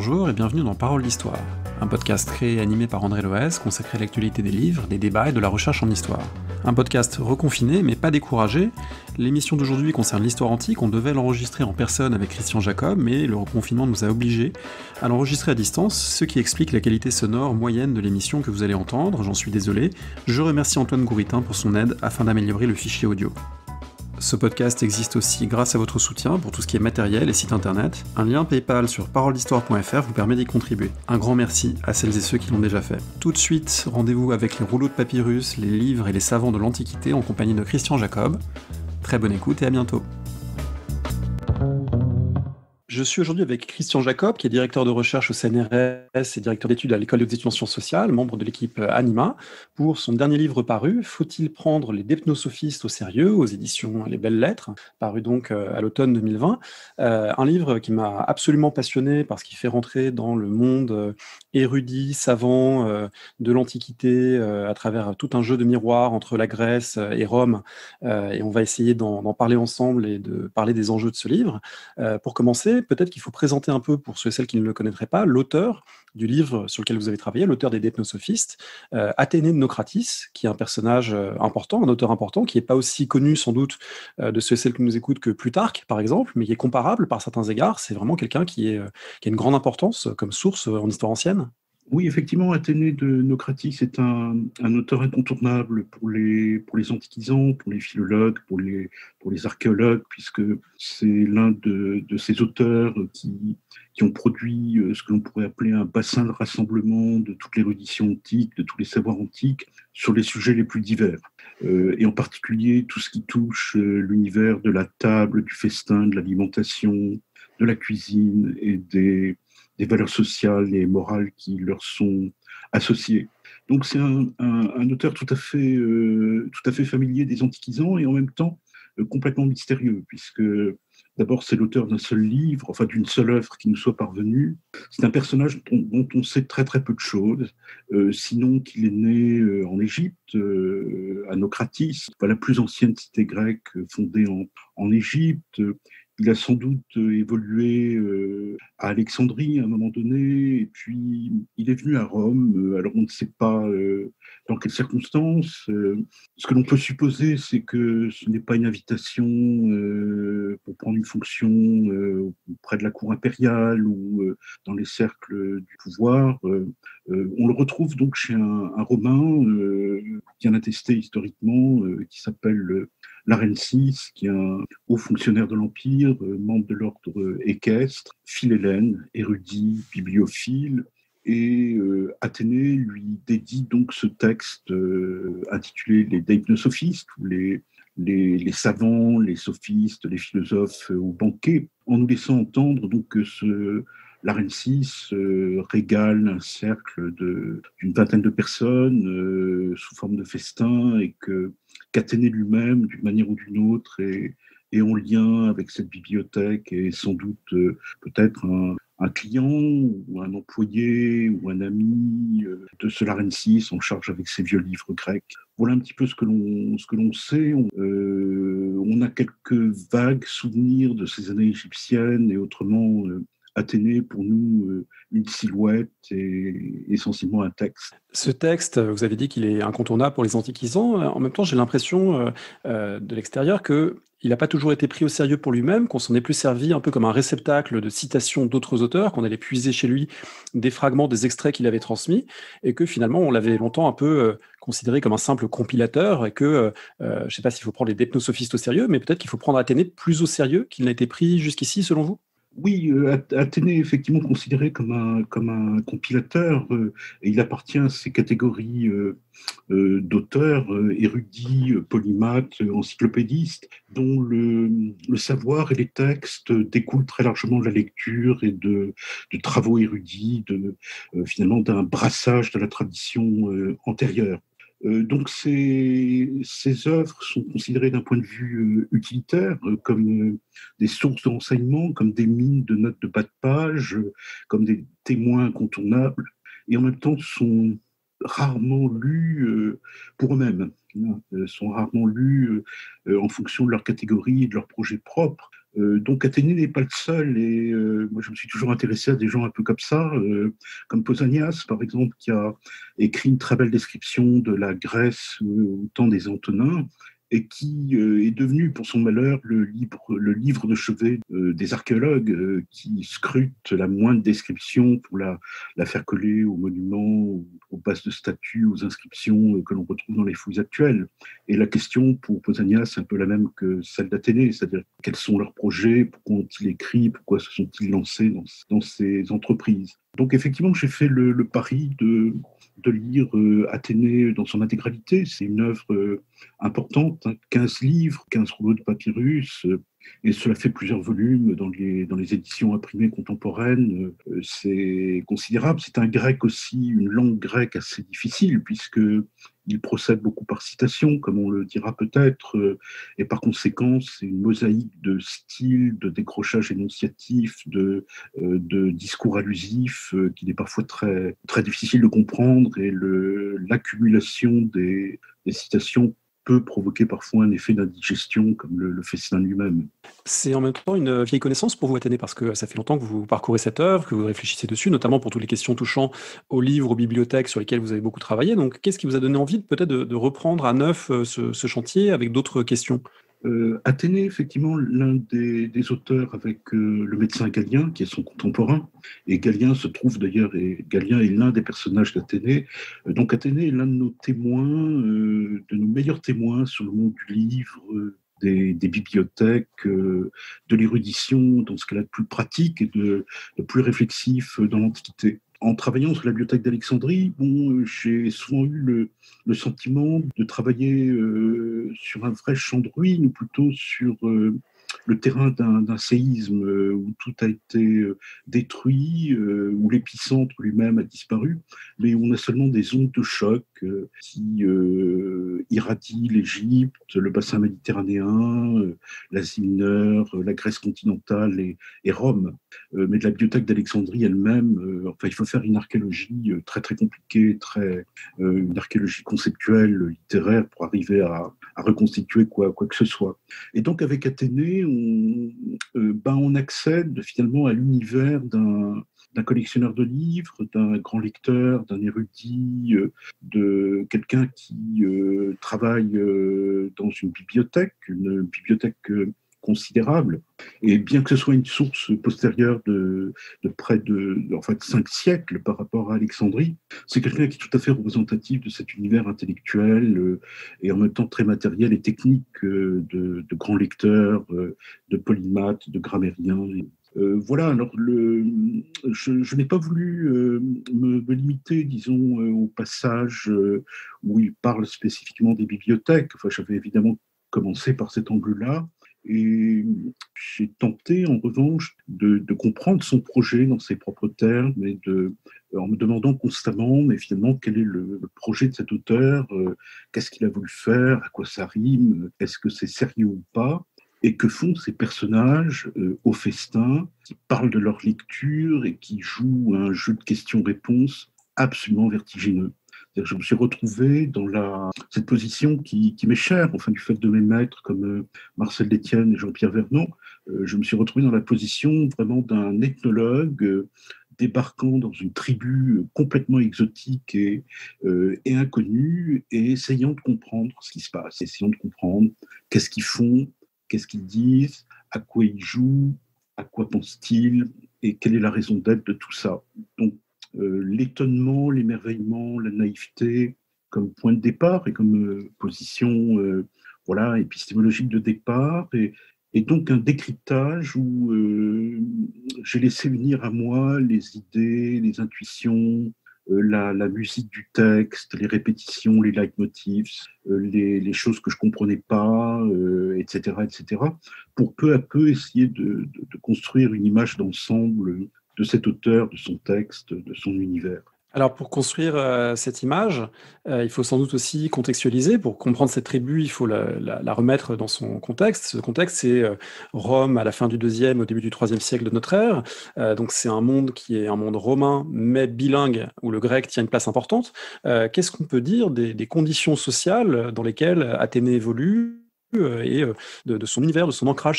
Bonjour et bienvenue dans Parole d'Histoire, un podcast créé et animé par André Loez consacré à l'actualité des livres, des débats et de la recherche en histoire. Un podcast reconfiné mais pas découragé. L'émission d'aujourd'hui concerne l'histoire antique, on devait l'enregistrer en personne avec Christian Jacob, mais le reconfinement nous a obligés à l'enregistrer à distance, ce qui explique la qualité sonore moyenne de l'émission que vous allez entendre, j'en suis désolé. Je remercie Antoine Gouritin pour son aide afin d'améliorer le fichier audio. Ce podcast existe aussi grâce à votre soutien pour tout ce qui est matériel et site internet. Un lien PayPal sur paroledhistoire.fr vous permet d'y contribuer. Un grand merci à celles et ceux qui l'ont déjà fait. Tout de suite, rendez-vous avec les rouleaux de papyrus, les livres et les savants de l'Antiquité en compagnie de Christian Jacob. Très bonne écoute et à bientôt. Je suis aujourd'hui avec Christian Jacob, qui est directeur de recherche au CNRS et directeur d'études à l'École des études en sciences sociales, membre de l'équipe Anima, pour son dernier livre paru, Faut-il prendre les dépnosophistes au sérieux, aux éditions Les Belles Lettres, paru donc à l'automne 2020. Un livre qui m'a absolument passionné parce qu'il fait rentrer dans le monde érudit, savant de l'Antiquité à travers tout un jeu de miroirs entre la Grèce et Rome. Et on va essayer d'en parler ensemble et de parler des enjeux de ce livre. Pour commencer, peut-être qu'il faut présenter un peu, pour ceux et celles qui ne le connaîtraient pas, l'auteur du livre sur lequel vous avez travaillé, l'auteur des Dépnosophistes, Athénée de Naucratis, qui est un personnage important, un auteur important, qui n'est pas aussi connu sans doute de ceux et celles qui nous écoutent que Plutarque, par exemple, mais qui est comparable par certains égards. C'est vraiment quelqu'un qui a une grande importance comme source en histoire ancienne. Oui, effectivement, Athénée de Naucratis est un auteur incontournable pour les antiquisants, pour les philologues, pour les archéologues, puisque c'est l'un de ces auteurs qui ont produit ce que l'on pourrait appeler un bassin de rassemblement de toute l'érudition antique, de tous les savoirs antiques, sur les sujets les plus divers. Et en particulier tout ce qui touche l'univers de la table, du festin, de l'alimentation, de la cuisine et des valeurs sociales et morales qui leur sont associées. Donc c'est un auteur tout à fait familier des antiquisants et en même temps complètement mystérieux, puisque d'abord c'est l'auteur d'un seul livre, enfin d'une seule œuvre qui nous soit parvenue. C'est un personnage dont on sait très très peu de choses, sinon qu'il est né en Égypte, à Naucratis, la plus ancienne cité grecque fondée en Égypte. Il a sans doute évolué à Alexandrie à un moment donné, et puis il est venu à Rome. Alors on ne sait pas dans quelles circonstances. Ce que l'on peut supposer, c'est que ce n'est pas une invitation pour prendre une fonction près de la cour impériale ou dans les cercles du pouvoir. On le retrouve donc chez un Romain bien attesté historiquement, qui s'appelle Larensis, qui est un haut fonctionnaire de l'Empire, membre de l'ordre équestre, philhellène, érudit, bibliophile. Et Athénée lui dédie donc ce texte intitulé Les Deipnosophistes, ou les savants, les sophistes, les philosophes au banquet, en nous laissant entendre donc que Larensis régale un cercle d'une vingtaine de personnes sous forme de festin, et qu'Athénée lui-même, d'une manière ou d'une autre, est en lien avec cette bibliothèque et sans doute peut-être un client ou un employé ou un ami de ce Larensis en charge avec ses vieux livres grecs. Voilà un petit peu ce que l'on sait. On a quelques vagues souvenirs de ces années égyptiennes, et autrement Athénée, pour nous, une silhouette et essentiellement un texte. Ce texte, vous avez dit qu'il est incontournable pour les antiquisants. En même temps, j'ai l'impression de l'extérieur qu'il n'a pas toujours été pris au sérieux pour lui-même, qu'on s'en est plus servi un peu comme un réceptacle de citations d'autres auteurs, qu'on allait puiser chez lui des fragments, des extraits qu'il avait transmis, et que finalement, on l'avait longtemps un peu considéré comme un simple compilateur, et que, je ne sais pas s'il faut prendre les dépnosophistes au sérieux, mais peut-être qu'il faut prendre Athénée plus au sérieux qu'il n'a été pris jusqu'ici, selon vous ? Oui, Athénée est effectivement considéré comme un compilateur, et il appartient à ces catégories d'auteurs érudits, polymathes, encyclopédistes, dont le savoir et les textes découlent très largement de la lecture et de travaux érudits, finalement d'un brassage de la tradition antérieure. Donc ces œuvres sont considérées d'un point de vue utilitaire comme des sources d'enseignement, comme des mines de notes de bas de page, comme des témoins incontournables, et en même temps sont rarement lus pour eux-mêmes, sont rarement lus en fonction de leur catégorie et de leur projet propre. Donc Athénée n'est pas le seul, et moi je me suis toujours intéressé à des gens un peu comme ça, comme Pausanias par exemple, qui a écrit une très belle description de la Grèce au temps des Antonins, et qui est devenu, pour son malheur, le livre de chevet des archéologues qui scrutent la moindre description pour la faire coller aux monuments, aux bases de statues, aux inscriptions que l'on retrouve dans les fouilles actuelles. Et la question pour Pausanias est un peu la même que celle d'Athénée, c'est-à-dire quels sont leurs projets, pourquoi ont-ils écrit, pourquoi se sont-ils lancés dans ces entreprises. Donc effectivement, j'ai fait le pari de lire Athénée dans son intégralité. C'est une œuvre importante, hein, 15 livres, 15 rouleaux de papyrus, et cela fait plusieurs volumes dans les éditions imprimées contemporaines. C'est considérable. C'est un grec aussi, une langue grecque assez difficile, puisque il procède beaucoup par citation, comme on le dira peut-être, et par conséquent, c'est une mosaïque de styles, de décrochages énonciatifs, de discours allusifs, qu'il est parfois très, très difficile de comprendre, et l'accumulation des citations peut provoquer parfois un effet d'indigestion, comme le festin lui-même. C'est en même temps une vieille connaissance pour vous, Athénée, parce que ça fait longtemps que vous parcourez cette œuvre, que vous réfléchissez dessus, notamment pour toutes les questions touchant aux livres, aux bibliothèques sur lesquelles vous avez beaucoup travaillé. Donc, qu'est-ce qui vous a donné envie peut-être de reprendre à neuf ce chantier avec d'autres questions? Athénée, effectivement, l'un des auteurs avec le médecin Galien, qui est son contemporain, et Galien se trouve d'ailleurs, et Galien est l'un des personnages d'Athénée. Donc Athénée est l'un de nos témoins, de nos meilleurs témoins sur le monde du livre, des bibliothèques, de l'érudition, dans ce qu'elle a de plus pratique et de plus réflexif dans l'Antiquité. En travaillant sur la bibliothèque d'Alexandrie, bon, j'ai souvent eu le sentiment de travailler sur un vrai champ de ruines, ou plutôt sur le terrain d'un séisme où tout a été détruit, où l'épicentre lui-même a disparu, mais où on a seulement des ondes de choc qui irradient l'Égypte, le bassin méditerranéen, l'Asie mineure, la Grèce continentale et Rome. Mais de la bibliothèque d'Alexandrie elle-même, enfin, il faut faire une archéologie très très compliquée, une archéologie conceptuelle, littéraire, pour arriver à reconstituer quoi que ce soit. Et donc avec Athénée, on accède finalement à l'univers d'un collectionneur de livres, d'un grand lecteur, d'un érudit, de quelqu'un qui travaille dans une bibliothèque considérable. Et bien que ce soit une source postérieure de près de 5 siècles par rapport à Alexandrie, c'est quelqu'un qui est tout à fait représentatif de cet univers intellectuel et en même temps très matériel et technique de grands lecteurs, de polymathes, de grammairiens. Voilà, alors je n'ai pas voulu me limiter, disons, au passage où il parle spécifiquement des bibliothèques. Enfin, j'avais évidemment commencé par cet angle-là, et j'ai tenté, en revanche, de comprendre son projet dans ses propres termes, en me demandant constamment, mais finalement, quel est le projet de cet auteur, qu'est-ce qu'il a voulu faire, à quoi ça rime, est-ce que c'est sérieux ou pas, et que font ces personnages au festin, qui parlent de leur lecture et qui jouent à un jeu de questions-réponses absolument vertigineux. Je me suis retrouvé dans cette position qui m'est chère, enfin, du fait de mes maîtres comme Marcel Détienne et Jean-Pierre Vernon. Je me suis retrouvé dans la position vraiment d'un ethnologue débarquant dans une tribu complètement exotique et inconnue, et essayant de comprendre ce qui se passe, essayant de comprendre qu'est-ce qu'ils font, qu'est-ce qu'ils disent, à quoi ils jouent, à quoi pensent-ils, et quelle est la raison d'être de tout ça. Donc, l'étonnement, l'émerveillement, la naïveté comme point de départ et comme position épistémologique de départ, et donc un décryptage où j'ai laissé venir à moi les idées, les intuitions, la musique du texte, les répétitions, les leitmotifs, les choses que je ne comprenais pas, etc., pour peu à peu essayer de construire une image d'ensemble de cet auteur, de son texte, de son univers. Alors pour construire cette image, il faut sans doute aussi contextualiser. Pour comprendre cette tribu, il faut la remettre dans son contexte. Ce contexte, c'est Rome à la fin du 2e, au début du 3e siècle de notre ère. Donc c'est un monde qui est un monde romain, mais bilingue, où le grec tient une place importante. Qu'est-ce qu'on peut dire des conditions sociales dans lesquelles Athénée évolue et de son univers, de son ancrage social ?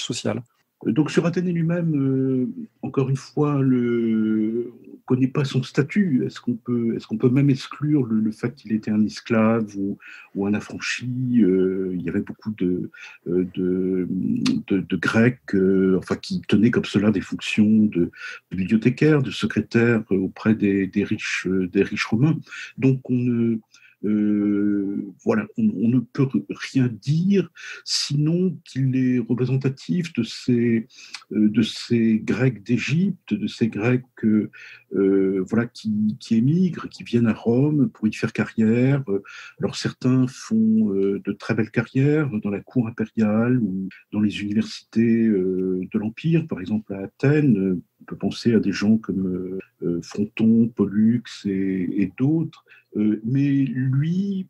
Donc sur Athénée lui-même, encore une fois, on ne connaît pas son statut. Est-ce qu'on peut même exclure le fait qu'il était un esclave ou un affranchi? Il y avait beaucoup de Grecs enfin, qui tenaient comme cela des fonctions de bibliothécaire, de secrétaire auprès des riches romains. Donc voilà, on ne peut rien dire sinon qu'il est représentatif de ces Grecs d'Égypte, de ces Grecs voilà, qui émigrent, qui viennent à Rome pour y faire carrière. Alors certains font de très belles carrières dans la cour impériale ou dans les universités de l'Empire, par exemple à Athènes. On peut penser à des gens comme Fronton, Pollux et d'autres. Mais lui,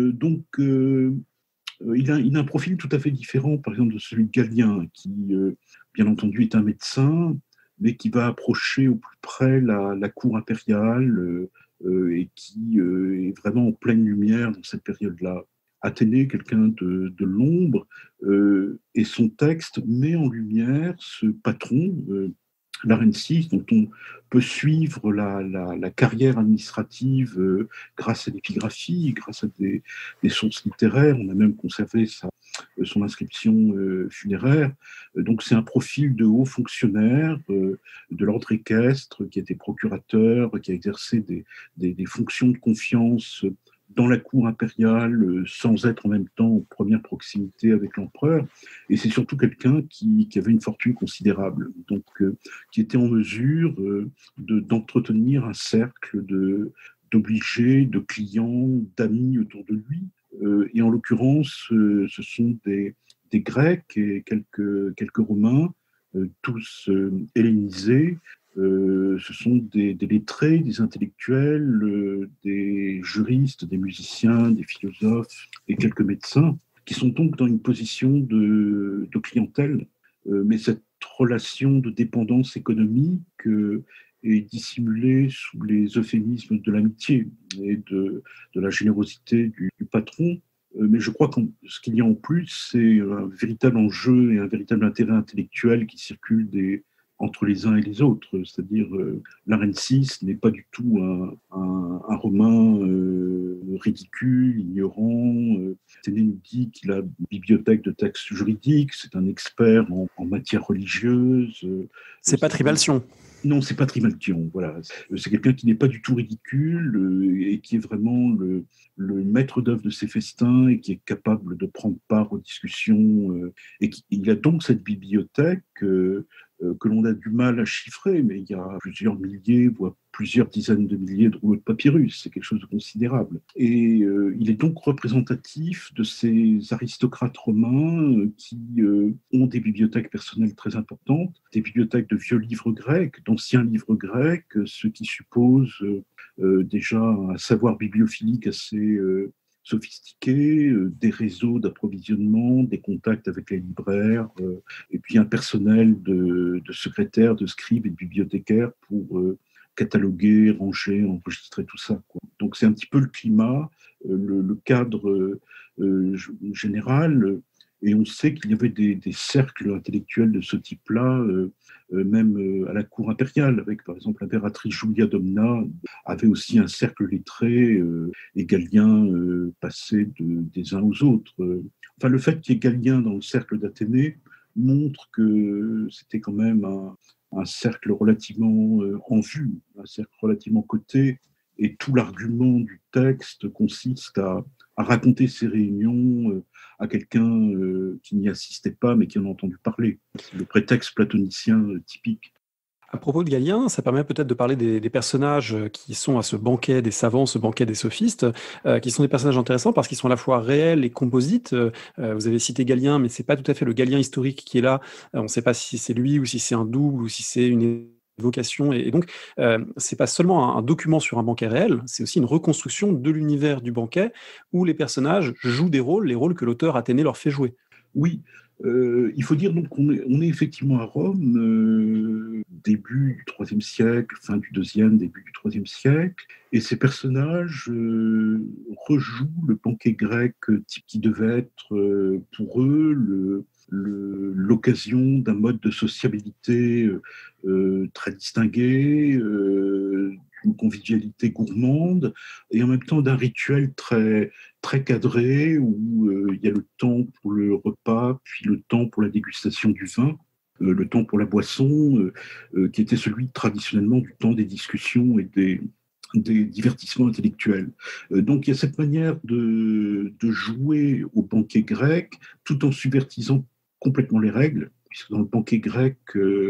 il a un profil tout à fait différent, par exemple, de celui de Galien, qui, bien entendu, est un médecin, mais qui va approcher au plus près la cour impériale et qui est vraiment en pleine lumière dans cette période-là. Athénée, quelqu'un de l'ombre, et son texte met en lumière ce patron, Larensis, dont on peut suivre la carrière administrative grâce à l'épigraphie, grâce à des sources littéraires. On a même conservé son inscription funéraire. Donc c'est un profil de haut fonctionnaire de l'ordre équestre qui était procurateur, qui a exercé des fonctions de confiance dans la cour impériale sans être en même temps en première proximité avec l'empereur. Et c'est surtout quelqu'un qui avait une fortune considérable, donc qui était en mesure d'entretenir un cercle d'obligés, de clients, d'amis autour de lui. Et en l'occurrence, ce sont des Grecs et quelques Romains, tous hellénisés. Ce sont des lettrés, des intellectuels, des juristes, des musiciens, des philosophes et quelques médecins qui sont donc dans une position de clientèle. Mais cette relation de dépendance économique est dissimulée sous les euphémismes de l'amitié et de la générosité du patron. Mais je crois que ce qu'il y a en plus, c'est un véritable enjeu et un véritable intérêt intellectuel qui circule entre les uns et les autres. C'est-à-dire, Larensis n'est pas du tout un Romain ridicule, ignorant. Athénée nous dit qu'il a une bibliothèque de textes juridiques, c'est un expert en matière religieuse. C'est pas Tribaltion. Non, c'est pas Trimalchion, voilà. C'est quelqu'un qui n'est pas du tout ridicule et qui est vraiment le maître d'œuvre de ses festins et qui est capable de prendre part aux discussions. Il a donc cette bibliothèque que l'on a du mal à chiffrer, mais il y a plusieurs milliers, voire plusieurs dizaines de milliers de rouleaux de papyrus. C'est quelque chose de considérable. Et il est donc représentatif de ces aristocrates romains qui ont des bibliothèques personnelles très importantes, des bibliothèques de vieux livres grecs, d'anciens livres grecs, ce qui suppose déjà un savoir bibliophilique assez sophistiqué, des réseaux d'approvisionnement, des contacts avec les libraires, et puis un personnel de secrétaires, de scribes et de bibliothécaires pour cataloguer, ranger, enregistrer tout ça, quoi. Donc c'est un petit peu le climat, le cadre général, et on sait qu'il y avait des cercles intellectuels de ce type-là, même à la cour impériale, avec par exemple l'impératrice Julia Domna, avait aussi un cercle lettré, et Galien passait des uns aux autres. Enfin, le fait qu'il y ait Galien dans le cercle d'Athénée montre que c'était quand même un cercle relativement en vue, un cercle relativement coté, et tout l'argument du texte consiste à raconter ces réunions à quelqu'un qui n'y assistait pas, mais qui en a entendu parler. C'est le prétexte platonicien typique. À propos de Galien, ça permet peut-être de parler des personnages qui sont à ce banquet des savants, ce banquet des sophistes, qui sont des personnages intéressants parce qu'ils sont à la fois réels et composites. Vous avez cité Galien, mais c'est pas tout à fait le Galien historique qui est là. On ne sait pas si c'est lui ou si c'est un double ou si c'est une évocation. Et donc, c'est pas seulement un document sur un banquet réel, c'est aussi une reconstruction de l'univers du banquet où les personnages jouent des rôles, les rôles que l'auteur Athénée leur fait jouer. Oui, Il faut dire donc qu'on est effectivement à Rome, début du IIIe siècle, fin du IIe, début du IIIe siècle, et ces personnages rejouent le banquet grec type qui devait être pour eux l'occasion d'un mode de sociabilité très distingué, d'une convivialité gourmande, et en même temps d'un rituel très cadré où il y a le temps pour le repas, puis le temps pour la dégustation du vin, le temps pour la boisson, qui était celui traditionnellement du temps des discussions et des divertissements intellectuels. Donc il y a cette manière de jouer au banquet grec tout en subvertissant complètement les règles, puisque dans le banquet grec,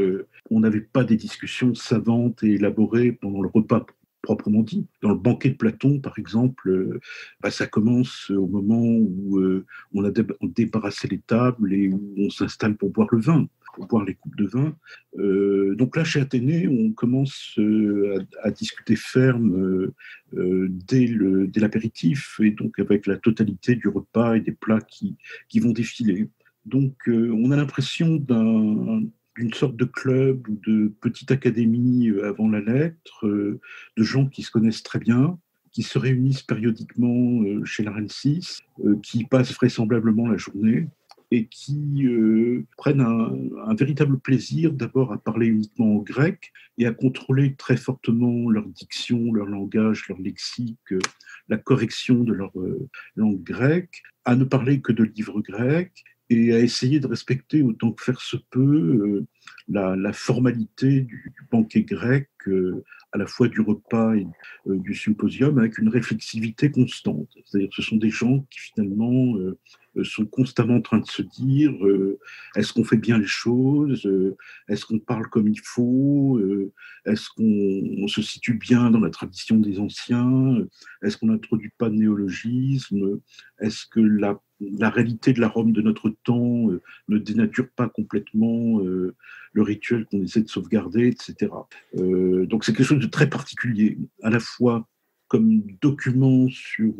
on n'avait pas des discussions savantes et élaborées pendant le repas proprement dit. Dans le banquet de Platon, par exemple, ça commence au moment où on a débarrassé les tables et où on s'installe pour boire le vin, pour boire les coupes de vin. Donc là, chez Athénée, on commence à discuter ferme dès l'apéritif, et donc avec la totalité du repas et des plats qui vont défiler. Donc on a l'impression d'une sorte de club ou de petite académie avant la lettre, de gens qui se connaissent très bien, qui se réunissent périodiquement chez la Reine 6, qui passent vraisemblablement la journée et qui prennent un véritable plaisir d'abord à parler uniquement en grec et à contrôler très fortement leur diction, leur langage, leur lexique, la correction de leur langue grecque, à ne parler que de livres grecs et à essayer de respecter autant que faire se peut la formalité du banquet grec, à la fois du repas et du symposium, avec une réflexivité constante. C'est-à-dire que ce sont des gens qui finalement sont constamment en train de se dire est-ce qu'on fait bien les choses, est-ce qu'on parle comme il faut, est-ce qu'on se situe bien dans la tradition des anciens, est-ce qu'on n'introduit pas de néologisme, est-ce que la réalité de la Rome de notre temps ne dénature pas complètement le rituel qu'on essaie de sauvegarder, etc. Donc c'est quelque chose de très particulier, à la fois comme document sur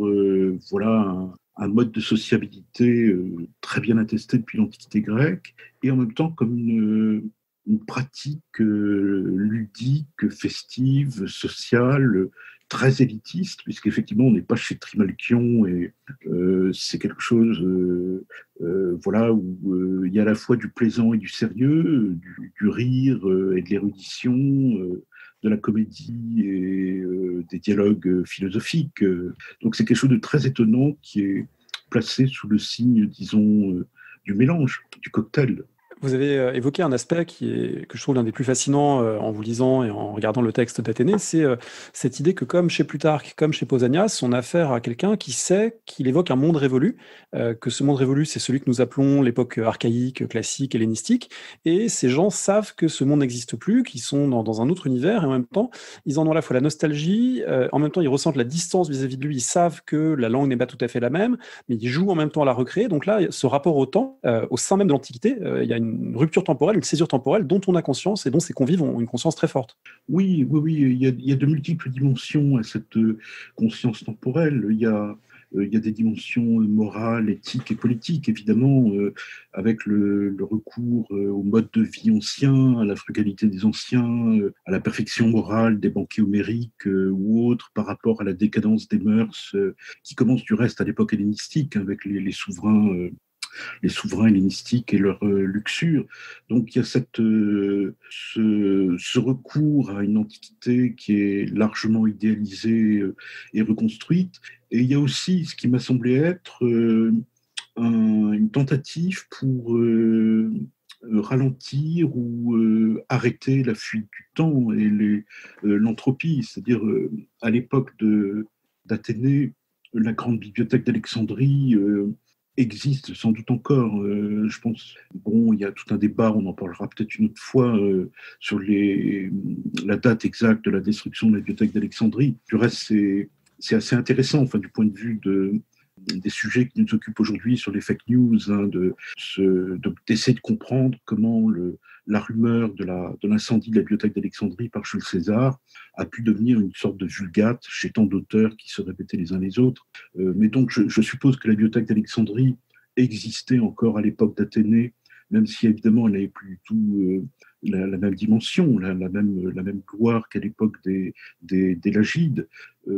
voilà un mode de sociabilité très bien attesté depuis l'Antiquité grecque, et en même temps comme une pratique ludique, festive, sociale, très élitiste, puisqu'effectivement on n'est pas chez Trimalchion et c'est quelque chose voilà, où il y a à la fois du plaisant et du sérieux, du rire et de l'érudition, de la comédie et des dialogues philosophiques. Donc c'est quelque chose de très étonnant qui est placé sous le signe, disons, du mélange, du cocktail. Vous avez évoqué un aspect que je trouve l'un des plus fascinants en vous lisant et en regardant le texte d'Athénée, c'est cette idée que comme chez Plutarque, comme chez Pausanias, on a affaire à quelqu'un qui sait qu'il évoque un monde révolu, que ce monde révolu, c'est celui que nous appelons l'époque archaïque, classique, hellénistique, et ces gens savent que ce monde n'existe plus, qu'ils sont dans un autre univers, et en même temps, ils en ont à la fois la nostalgie, en même temps, ils ressentent la distance vis-à-vis de lui, ils savent que la langue n'est pas tout à fait la même, mais ils jouent en même temps à la recréer. Donc là, ce rapport au temps, au sein même de l'Antiquité, il y a une rupture temporelle, une césure temporelle dont on a conscience et dont ces convives ont une conscience très forte. Oui, il y a de multiples dimensions à cette conscience temporelle. Il y a des dimensions morales, éthiques et politiques, évidemment, avec le recours au mode de vie ancien, à la frugalité des anciens, à la perfection morale des banquets homériques ou autres par rapport à la décadence des mœurs, qui commence du reste à l'époque hellénistique, avec les souverains hellénistiques et leur luxure. Donc il y a ce recours à une antiquité qui est largement idéalisée et reconstruite. Et il y a aussi ce qui m'a semblé être une tentative pour ralentir ou arrêter la fuite du temps et l'entropie. C'est-à-dire, à l'époque d'Athénée, la grande bibliothèque d'Alexandrie existe sans doute encore. Je pense, bon, il y a tout un débat, on en parlera peut-être une autre fois, sur la date exacte de la destruction de la bibliothèque d'Alexandrie. Du reste, c'est assez intéressant, enfin, du point de vue des sujets qui nous occupent aujourd'hui sur les fake news, hein, d'essayer de comprendre comment la rumeur de l'incendie de la bibliothèque d'Alexandrie par Jules César a pu devenir une sorte de vulgate chez tant d'auteurs qui se répétaient les uns les autres. Mais donc, je suppose que la bibliothèque d'Alexandrie existait encore à l'époque d'Athénée, même si évidemment elle n'avait plus du tout la même dimension, la même gloire qu'à l'époque des Lagides.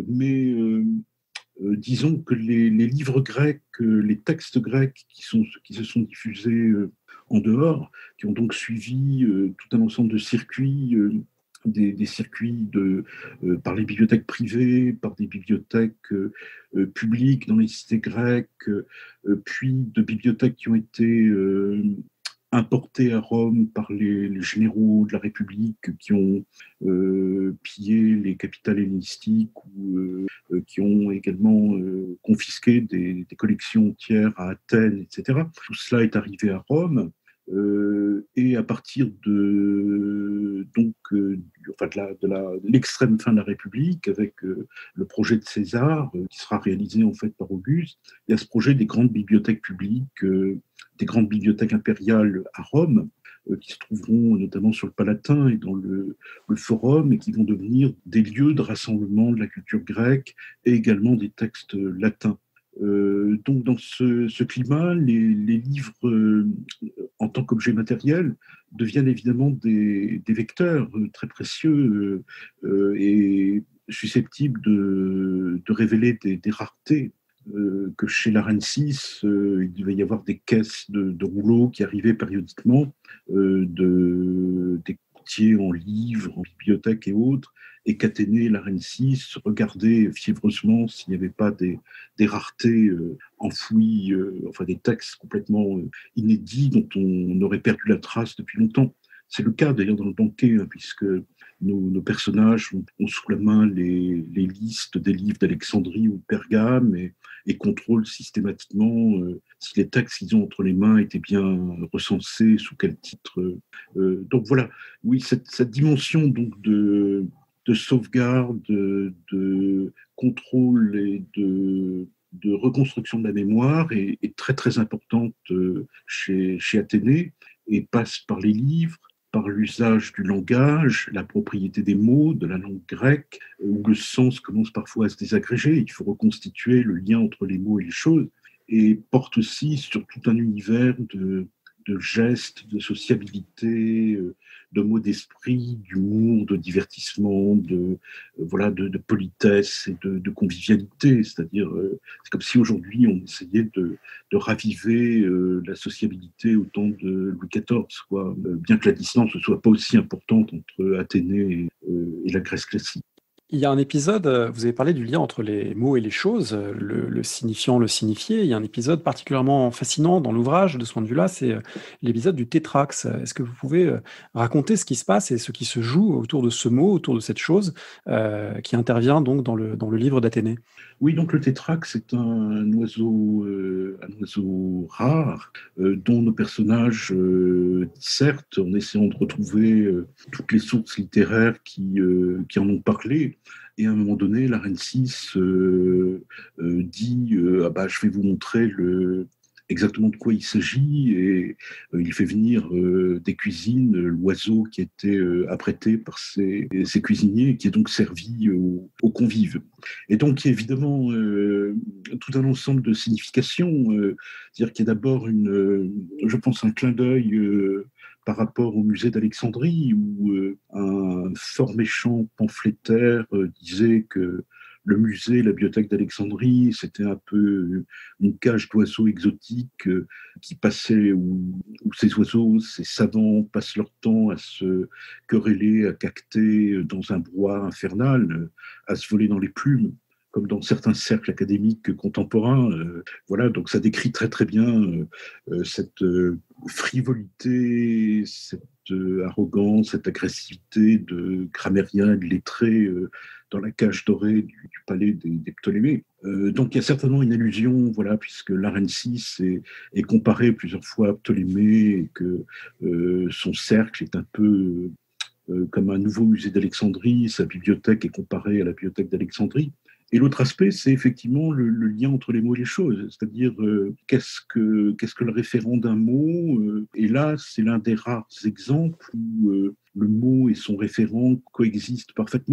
Mais disons que les livres grecs, les textes grecs qui se sont diffusés en dehors, qui ont donc suivi tout un ensemble de circuits, des circuits par les bibliothèques privées, par des bibliothèques publiques dans les cités grecques, puis de bibliothèques qui ont été importés à Rome par les généraux de la République qui ont pillé les capitales hellénistiques ou qui ont également confisqué des collections entières à Athènes, etc. Tout cela est arrivé à Rome. Et à partir de l'extrême fin de la République, avec le projet de César, qui sera réalisé en fait par Auguste, il y a ce projet des grandes bibliothèques publiques, des grandes bibliothèques impériales à Rome, qui se trouveront notamment sur le Palatin et dans le Forum, et qui vont devenir des lieux de rassemblement de la culture grecque et également des textes latins. Donc dans ce climat, les livres en tant qu'objet matériel deviennent évidemment des vecteurs très précieux et susceptibles de révéler des raretés. Que chez l'Arensis, il devait y avoir des caisses de rouleaux qui arrivaient périodiquement, des courtiers en livres, en bibliothèques et autres, et qu'Athénée, l'Arensis, regardaient fiévreusement s'il n'y avait pas des raretés enfouies, enfin des textes complètement inédits dont on aurait perdu la trace depuis longtemps. C'est le cas d'ailleurs dans le banquet, hein, puisque nos personnages ont sous la main les listes des livres d'Alexandrie ou de Pergame et contrôlent systématiquement si les textes qu'ils ont entre les mains étaient bien recensés, sous quel titre. Donc voilà, oui, cette dimension donc de sauvegarde, de contrôle et de reconstruction de la mémoire est très très importante chez Athénée et passe par les livres, par l'usage du langage, la propriété des mots, de la langue grecque, où le sens commence parfois à se désagréger. Il faut reconstituer le lien entre les mots et les choses, et porte aussi sur tout un univers de gestes, de sociabilité, de mots d'esprit, d'humour, de divertissement, de politesse et de convivialité. C'est-à-dire, c'est comme si aujourd'hui on essayait de raviver la sociabilité au temps de Louis XIV, quoi. Bien que la distance ne soit pas aussi importante entre Athénée et la Grèce classique. Il y a un épisode, vous avez parlé du lien entre les mots et les choses, le signifiant, le signifié. Il y a un épisode particulièrement fascinant dans l'ouvrage de ce point de vue-là, c'est l'épisode du tétrax. Est-ce que vous pouvez raconter ce qui se passe et ce qui se joue autour de ce mot, autour de cette chose qui intervient donc dans le livre d'Athénée? Oui, donc le tétrax c'est un oiseau rare dont nos personnages dissertent en essayant de retrouver toutes les sources littéraires qui en ont parlé. Et à un moment donné, l'Arensis dit ah bah, je vais vous montrer exactement de quoi il s'agit, et il fait venir des cuisines l'oiseau qui était apprêté par ses cuisiniers, qui est donc servi aux convives. Et donc il y a évidemment tout un ensemble de significations, c'est-à-dire qu'il y a d'abord je pense un clin d'œil par rapport au musée d'Alexandrie, où un fort méchant pamphlétaire disait que le musée, la bibliothèque d'Alexandrie, c'était un peu une cage d'oiseaux exotiques qui passaient, où ces oiseaux, ces savants, passent leur temps à se quereller, à caqueter dans un brouhaha infernal, à se voler dans les plumes, comme dans certains cercles académiques contemporains. Voilà, donc ça décrit très très bien cette frivolité, cette arrogance, cette agressivité de grammairiens, de lettrés dans la cage dorée du palais des Ptolémées. Donc il y a certainement une allusion, voilà, puisque l'Arensis est comparé plusieurs fois à Ptolémée, et que son cercle est un peu comme un nouveau musée d'Alexandrie, sa bibliothèque est comparée à la bibliothèque d'Alexandrie. Et l'autre aspect, c'est effectivement le lien entre les mots et les choses, c'est-à-dire qu'est-ce que le référent d'un mot, et là, c'est l'un des rares exemples où le mot et son référent coexistent parfaitement.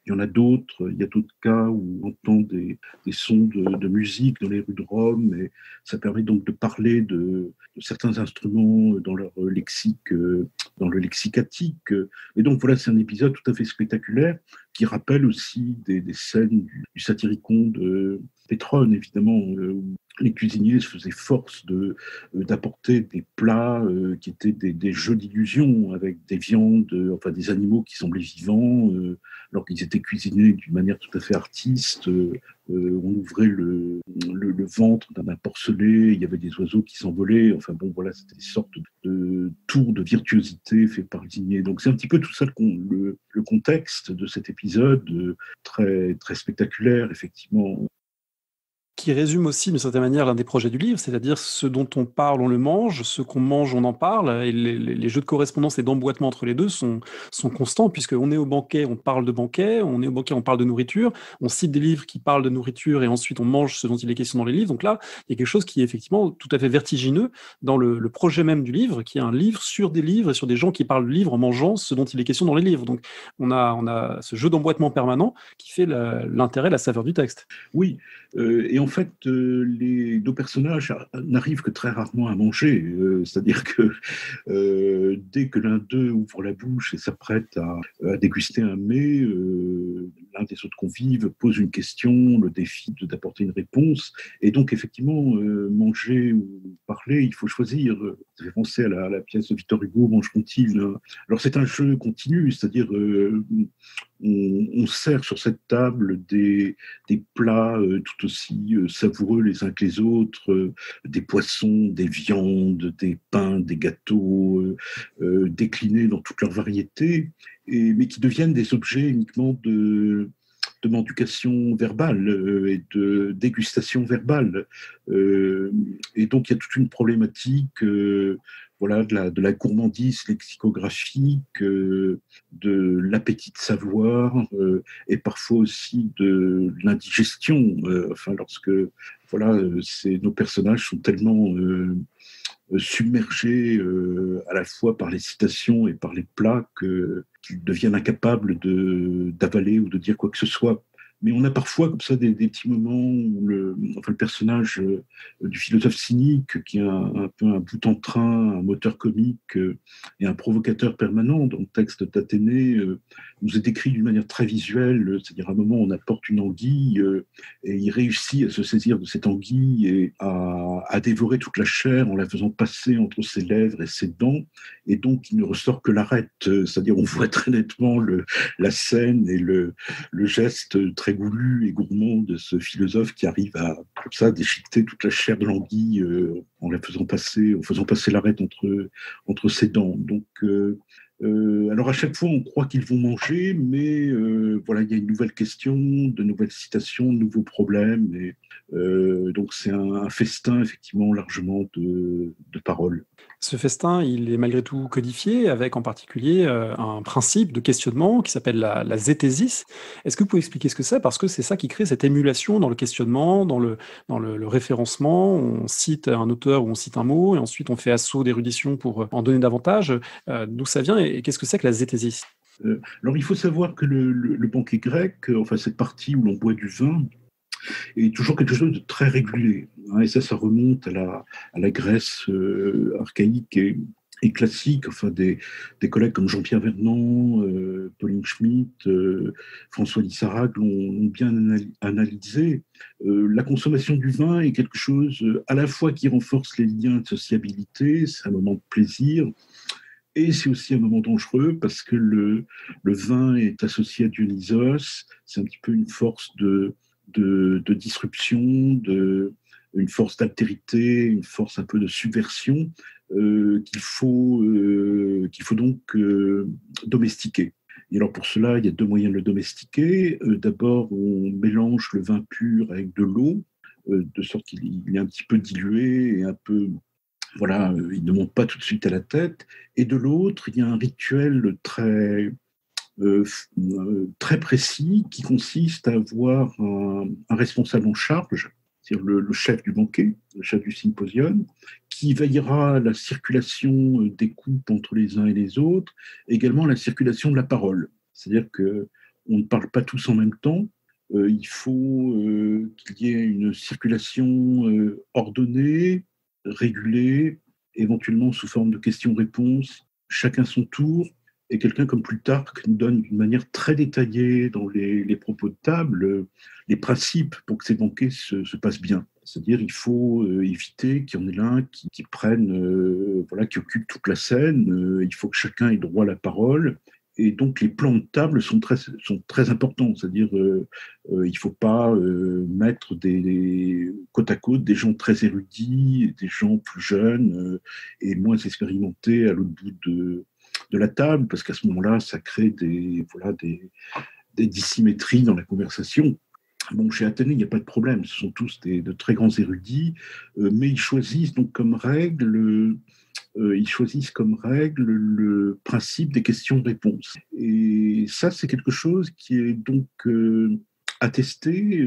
Il y en a d'autres, il y a d'autres cas où on entend des sons de musique dans les rues de Rome, et ça permet donc de parler de certains instruments dans leur lexique, dans le lexique attique. Et donc voilà, c'est un épisode tout à fait spectaculaire qui rappelle aussi des scènes du Satyricon de Pétrone, évidemment, où les cuisiniers se faisaient force d'apporter des plats qui étaient des jeux d'illusion avec des viandes, enfin des animaux qui semblaient vivants, alors qu'ils étaient cuisinés d'une manière tout à fait artiste. On ouvrait le ventre d'un porcelet, il y avait des oiseaux qui s'envolaient. Enfin bon, voilà, c'était des sortes de tours de virtuosité faits par le cuisinier. Donc c'est un petit peu tout ça le contexte de cet épisode, très, très spectaculaire, effectivement. Qui résume aussi d'une certaine manière l'un des projets du livre, c'est-à-dire ce dont on parle, on le mange, ce qu'on mange, on en parle, et les jeux de correspondance et d'emboîtement entre les deux sont constants, puisqu'on est au banquet, on parle de banquet, on est au banquet, on parle de nourriture, on cite des livres qui parlent de nourriture, et ensuite on mange ce dont il est question dans les livres. Donc là, il y a quelque chose qui est effectivement tout à fait vertigineux dans le projet même du livre, qui est un livre sur des livres et sur des gens qui parlent de livres en mangeant ce dont il est question dans les livres. Donc on a ce jeu d'emboîtement permanent qui fait l'intérêt, la saveur du texte. Oui, et en fait, les deux personnages n'arrivent que très rarement à manger. C'est-à-dire que dès que l'un d'eux ouvre la bouche et s'apprête à déguster un mets, l'un des autres convives pose une question, le défie d'apporter une réponse. Et donc, effectivement, manger ou parler, il faut choisir. Ça fait penser à la pièce de Victor Hugo, Mangeront-ils, hein. Alors, c'est un jeu continu, c'est-à-dire on sert sur cette table des plats tout aussi savoureux les uns que les autres, des poissons, des viandes, des pains, des gâteaux, déclinés dans toute leur variété, mais qui deviennent des objets uniquement de mendication verbale et de dégustation verbale. Et donc, il y a toute une problématique voilà, de la gourmandise lexicographique, de l'appétit de savoir, et parfois aussi de l'indigestion. Enfin, lorsque voilà, nos personnages sont tellement submergés à la fois par les citations et par les plats qu'ils deviennent incapables d'avaler ou de dire quoi que ce soit. Mais on a parfois comme ça des petits moments où le personnage du philosophe cynique, qui est un peu un bout en train, un moteur comique et un provocateur permanent dans le texte d'Athénée, nous est décrit d'une manière très visuelle. C'est-à-dire à un moment on apporte une anguille et il réussit à se saisir de cette anguille et à dévorer toute la chair en la faisant passer entre ses lèvres et ses dents. Et donc il ne ressort que l'arête. C'est-à-dire on voit très nettement la scène et le geste très goulu et gourmand de ce philosophe qui arrive à, comme ça, déchiqueter toute la chair de l'anguille en faisant passer l'arête entre ses dents. Donc, alors à chaque fois, on croit qu'ils vont manger, mais voilà, il y a une nouvelle question, de nouvelles citations, de nouveaux problèmes, et donc c'est un festin effectivement largement de paroles. Ce festin, il est malgré tout codifié, avec en particulier un principe de questionnement qui s'appelle la zétésis. Est-ce que vous pouvez expliquer ce que c'est? Parce que c'est ça qui crée cette émulation dans le questionnement, dans le référencement. On cite un auteur ou on cite un mot, et ensuite on fait assaut d'érudition pour en donner davantage. D'où ça vient et qu'est-ce que c'est que la zétésis? Alors il faut savoir que le banquet grec, enfin cette partie où l'on boit du vin, est toujours quelque chose de très régulier, hein. Et ça remonte à la Grèce archaïque et classique. Enfin, des collègues comme Jean-Pierre Vernant, Pauline Schmitt, François Lissarag l'ont bien analysé. La consommation du vin est quelque chose à la fois qui renforce les liens de sociabilité, c'est un moment de plaisir, et c'est aussi un moment dangereux parce que le vin est associé à Dionysos. C'est un petit peu une force de disruption, une force d'altérité, une force un peu de subversion qu'il faut donc domestiquer. Et alors pour cela, il y a deux moyens de le domestiquer. D'abord, on mélange le vin pur avec de l'eau, de sorte qu'il est un petit peu dilué et un peu, voilà, il ne monte pas tout de suite à la tête. Et de l'autre, il y a un rituel euh, très précis qui consiste à avoir un responsable en charge, c'est-à-dire le chef du banquet, le chef du symposium, qui veillera à la circulation des coupes entre les uns et les autres, également à la circulation de la parole. C'est-à-dire que on ne parle pas tous en même temps. Il faut qu'il y ait une circulation ordonnée, régulée, éventuellement sous forme de questions-réponses, chacun son tour. Et quelqu'un comme Plutarque nous donne d'une manière très détaillée dans les propos de table les principes pour que ces banquets se passent bien. C'est-à-dire il faut éviter qu'il y en ait l'un qui prenne, qui occupe toute la scène. Il faut que chacun ait droit à la parole. Et donc les plans de table sont très importants. C'est-à-dire il ne faut pas mettre côte à côte des gens très érudits, des gens plus jeunes et moins expérimentés à l'autre bout de la table, parce qu'à ce moment-là, ça crée des dissymétries dans la conversation. Bon, chez Athénée, il n'y a pas de problème, ce sont tous de très grands érudits, mais ils choisissent donc comme règle le principe des questions-réponses. Et ça, c'est quelque chose qui est donc attesté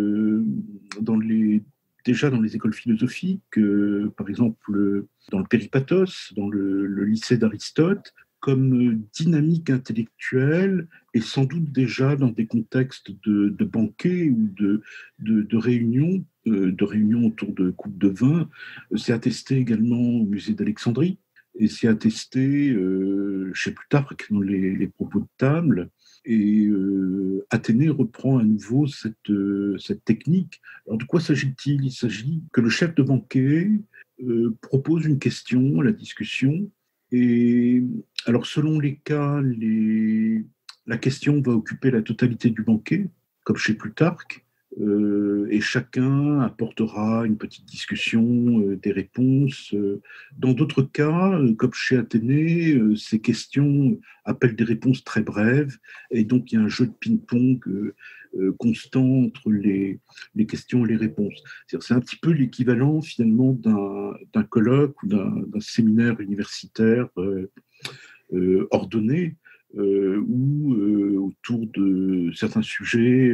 déjà dans les écoles philosophiques, par exemple dans le Péripathos, dans le lycée d'Aristote, comme dynamique intellectuelle et sans doute déjà dans des contextes de banquets ou de réunions autour de coupes de vin. C'est attesté également au musée d'Alexandrie et c'est attesté chez Plutarque dans les propos de table. Et Athénée reprend à nouveau cette technique. Alors de quoi s'agit-il? Il s'agit que le chef de banquet propose une question à la discussion. Et alors, selon les cas, la question va occuper la totalité du banquet, comme chez Plutarque, et chacun apportera une petite discussion, des réponses. Dans d'autres cas, comme chez Athénée, ces questions appellent des réponses très brèves, et donc il y a un jeu de ping-pong constant entre les questions et les réponses. C'est un petit peu l'équivalent finalement d'un colloque ou d'un séminaire universitaire ordonné, où autour de certains sujets,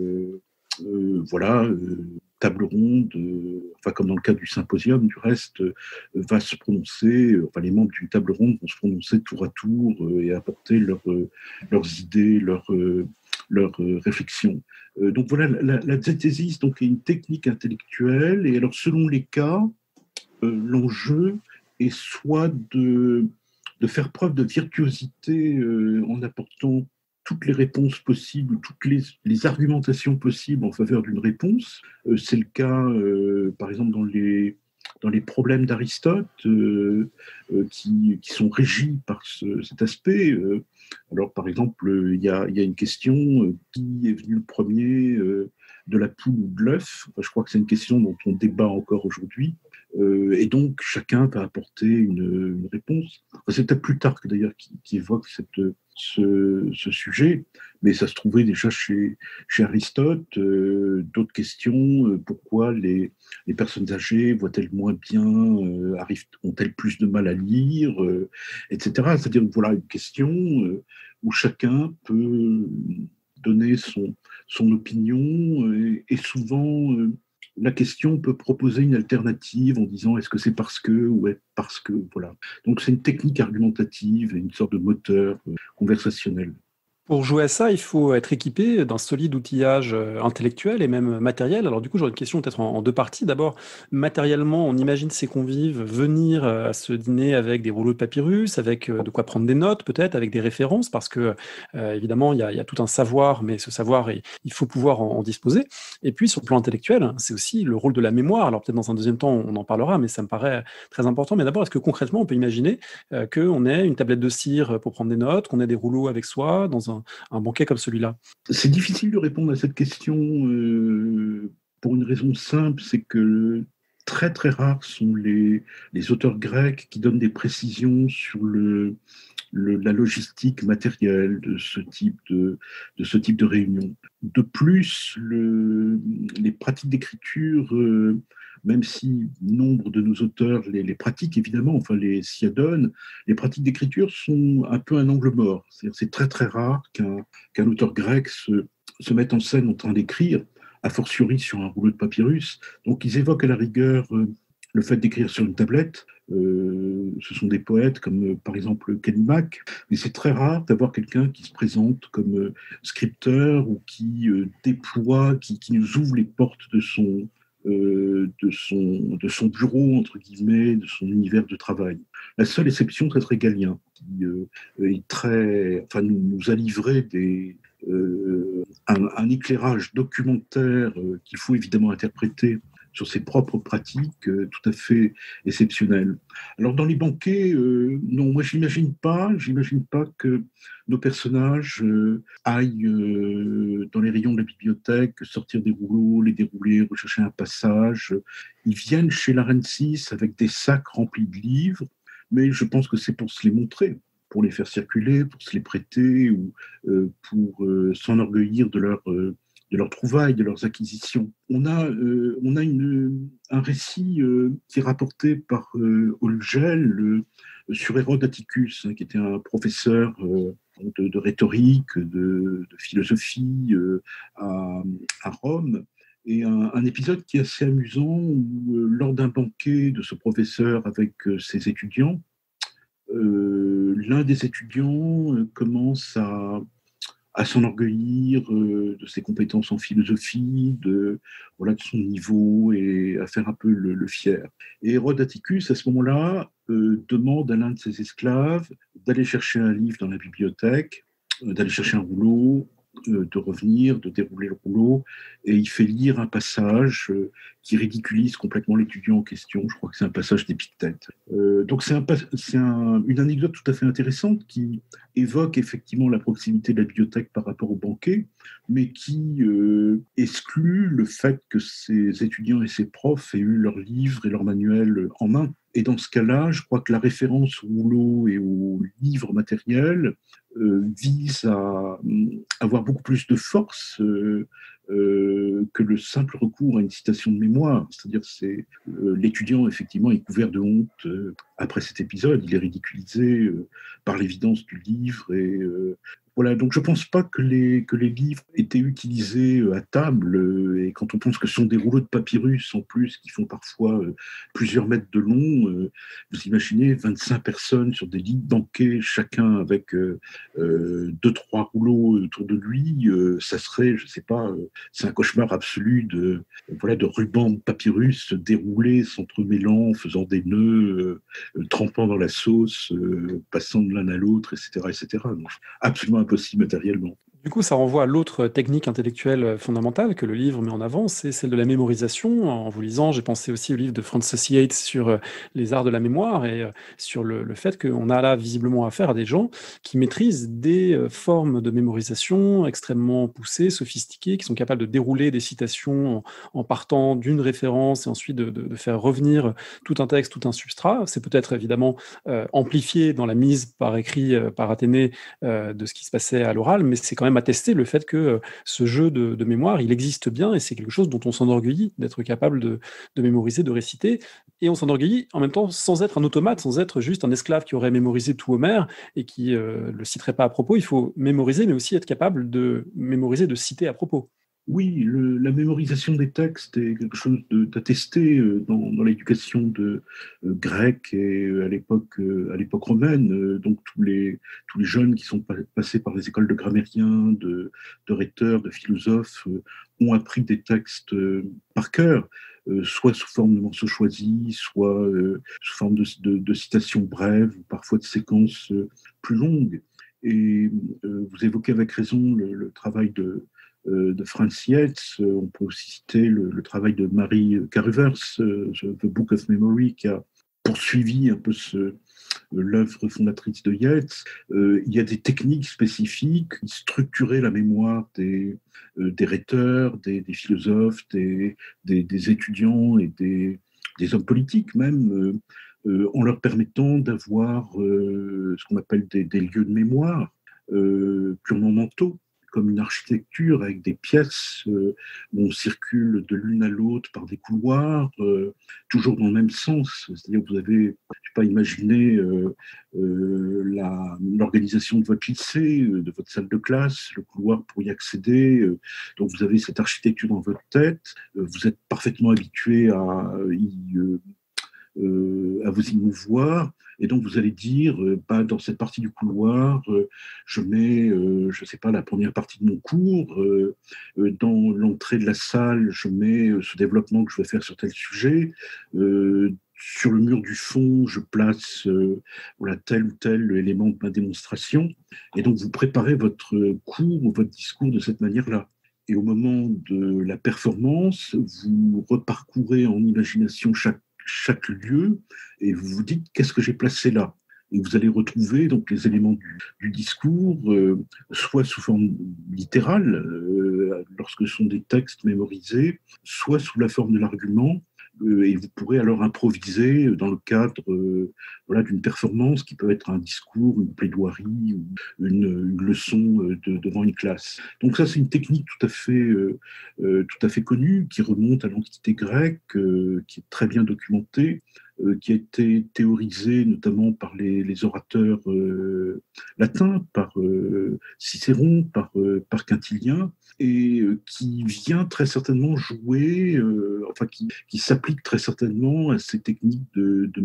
table ronde, comme dans le cas du symposium, du reste, va se prononcer, les membres d'une table ronde vont se prononcer tour à tour et apporter leurs idées, leurs réflexions. Donc voilà, la zétésis donc, est une technique intellectuelle, et alors selon les cas, l'enjeu est soit de faire preuve de virtuosité en apportant toutes les réponses possibles, toutes les argumentations possibles en faveur d'une réponse. C'est le cas, par exemple, dans les problèmes d'Aristote, qui sont régis par cet aspect. Alors, par exemple, il y a une question, qui est venu le premier, de la poule ou de l'œuf? Je crois que c'est une question dont on débat encore aujourd'hui. Et donc, chacun va apporter une réponse. C'est peut-être Plutarque, d'ailleurs, qui évoque ce sujet, mais ça se trouvait déjà chez Aristote. D'autres questions, pourquoi les personnes âgées voient-elles moins bien, ont-elles plus de mal à lire, etc. C'est-à-dire, voilà une question où chacun peut donner son opinion, et souvent la question peut proposer une alternative en disant est-ce que c'est parce que ou parce que, voilà. Donc c'est une technique argumentative et une sorte de moteur conversationnel. Pour jouer à ça, il faut être équipé d'un solide outillage intellectuel et même matériel. Alors du coup, j'aurais une question peut-être en deux parties. D'abord, matériellement, on imagine ces convives venir à ce dîner avec des rouleaux de papyrus, avec de quoi prendre des notes peut-être, avec des références, parce que évidemment, il y a tout un savoir, mais ce savoir, il faut pouvoir en disposer. Et puis, sur le plan intellectuel, c'est aussi le rôle de la mémoire. Alors peut-être dans un deuxième temps, on en parlera, mais ça me paraît très important. Mais d'abord, est-ce que concrètement, on peut imaginer qu'on ait une tablette de cire pour prendre des notes, qu'on ait des rouleaux avec soi dans un banquet comme celui-là? C'est difficile de répondre à cette question pour une raison simple, c'est que très très rares sont les auteurs grecs qui donnent des précisions sur la logistique matérielle de ce type de réunion. De plus, les pratiques d'écriture, même si nombre de nos auteurs les pratiquent évidemment, s'y adonnent, les pratiques d'écriture sont un peu un angle mort. C'est très très rare qu'un auteur grec se mette en scène en train d'écrire, a fortiori sur un rouleau de papyrus. Donc ils évoquent à la rigueur le fait d'écrire sur une tablette. Ce sont des poètes comme par exemple Kenny Mac, mais c'est très rare d'avoir quelqu'un qui se présente comme scripteur ou qui déploie, qui nous ouvre les portes de son bureau, entre guillemets, de son univers de travail. La seule exception, ça serait Galien, qui est enfin, nous a livré un éclirage documentaire qu'il faut évidemment interpréter sur ses propres pratiques tout à fait exceptionnelles. Alors dans les banquets, non, moi j'imagine pas que nos personnages aillent dans les rayons de la bibliothèque, sortir des rouleaux, les dérouler, rechercher un passage. Ils viennent chez la Reine 6 avec des sacs remplis de livres, mais je pense que c'est pour se les montrer, pour les faire circuler, pour se les prêter ou pour s'enorgueillir de leurs trouvailles, de leurs acquisitions. On a un récit qui est rapporté par Holgel sur Hérode Atticus, hein, qui était un professeur de rhétorique, de philosophie à Rome. Et un épisode qui est assez amusant où, lors d'un banquet de ce professeur avec ses étudiants, l'un des étudiants commence à s'enorgueillir de ses compétences en philosophie, de son niveau et à faire un peu le fier. Et Hérode Atticus, à ce moment-là, demande à l'un de ses esclaves d'aller chercher un livre dans la bibliothèque, d'aller chercher un rouleau, de revenir, de dérouler le rouleau, et il fait lire un passage qui ridiculise complètement l'étudiant en question. Je crois que c'est un passage d'Épictète. Donc c'est une anecdote tout à fait intéressante qui évoque effectivement la proximité de la bibliothèque par rapport au banquet, mais qui exclut le fait que ces étudiants et ces profs aient eu leurs livres et leurs manuels en main. Et dans ce cas-là, je crois que la référence au rouleau et aux livres matériels vise à avoir beaucoup plus de force que le simple recours à une citation de mémoire. C'est-à-dire c'est l'étudiant, effectivement, est couvert de honte après cet épisode. Il est ridiculisé par l'évidence du livre. Et voilà, donc je ne pense pas que les livres étaient utilisés à table. Et quand on pense que ce sont des rouleaux de papyrus en plus qui font parfois plusieurs mètres de long, vous imaginez 25 personnes sur des lits de banquet, chacun avec 2-3 rouleaux autour de lui, ça serait, je ne sais pas, c'est un cauchemar absolu de rubans de papyrus déroulés, s'entremêlant, faisant des nœuds, trempant dans la sauce, passant de l'un à l'autre, etc., etc. Donc, absolument impossible matériellement. Du coup, ça renvoie à l'autre technique intellectuelle fondamentale que le livre met en avant, c'est celle de la mémorisation. En vous lisant, j'ai pensé aussi au livre de Francis Yates sur les arts de la mémoire et sur le fait qu'on a là visiblement affaire à des gens qui maîtrisent des formes de mémorisation extrêmement poussées, sophistiquées, qui sont capables de dérouler des citations en partant d'une référence et ensuite de faire revenir tout un texte, tout un substrat. C'est peut-être évidemment amplifié dans la mise par écrit par Athénée de ce qui se passait à l'oral, mais c'est quand même attester le fait que ce jeu de mémoire, il existe bien et c'est quelque chose dont on s'enorgueillit d'être capable de mémoriser, de réciter. Et on s'enorgueillit en même temps sans être un automate, sans être juste un esclave qui aurait mémorisé tout Homère et qui le citerait pas à propos. Il faut mémoriser, mais aussi être capable de mémoriser, de citer à propos. Oui, la mémorisation des textes est quelque chose d'attesté dans l'éducation grecque et à l'époque romaine. Donc tous les jeunes qui sont passés par les écoles de grammairiens, de rhéteurs, de philosophes ont appris des textes par cœur, soit sous forme de morceaux choisis, soit sous forme de citations brèves ou parfois de séquences plus longues. Et vous évoquez avec raison le travail de Franz Yates. On peut aussi citer le travail de Mary Carruthers, The Book of Memory, qui a poursuivi un peu l'œuvre fondatrice de Yates. Il y a des techniques spécifiques qui structuraient la mémoire des rhéteurs, des philosophes, des étudiants et des hommes politiques même, en leur permettant d'avoir ce qu'on appelle des lieux de mémoire purement mentaux, comme une architecture avec des pièces où on circule de l'une à l'autre par des couloirs, toujours dans le même sens. C'est-à-dire que vous avez, je ne sais pas, imaginé l'organisation de votre lycée, de votre salle de classe, le couloir pour y accéder. Donc vous avez cette architecture dans votre tête. Vous êtes parfaitement habitué à y à vous émouvoir. Et donc, vous allez dire, dans cette partie du couloir, je mets, je ne sais pas, la première partie de mon cours. Dans l'entrée de la salle, je mets ce développement que je vais faire sur tel sujet. Sur le mur du fond, je place voilà, tel ou tel élément de ma démonstration. Et donc, vous préparez votre cours ou votre discours de cette manière-là. Et au moment de la performance, vous reparcourez en imagination chaque lieu et vous vous dites qu'est-ce que j'ai placé là. Et vous allez retrouver donc les éléments du discours, soit sous forme littérale, lorsque ce sont des textes mémorisés, soit sous la forme de l'argument. Et vous pourrez alors improviser dans le cadre voilà, d'une performance qui peut être un discours, une plaidoirie ou une leçon devant une classe. Donc ça, c'est une technique tout à fait connue qui remonte à l'Antiquité grecque, qui est très bien documentée, qui a été théorisée notamment par les orateurs latins, par Cicéron, par Quintilien, et qui vient très certainement jouer, qui s'applique très certainement à ces techniques de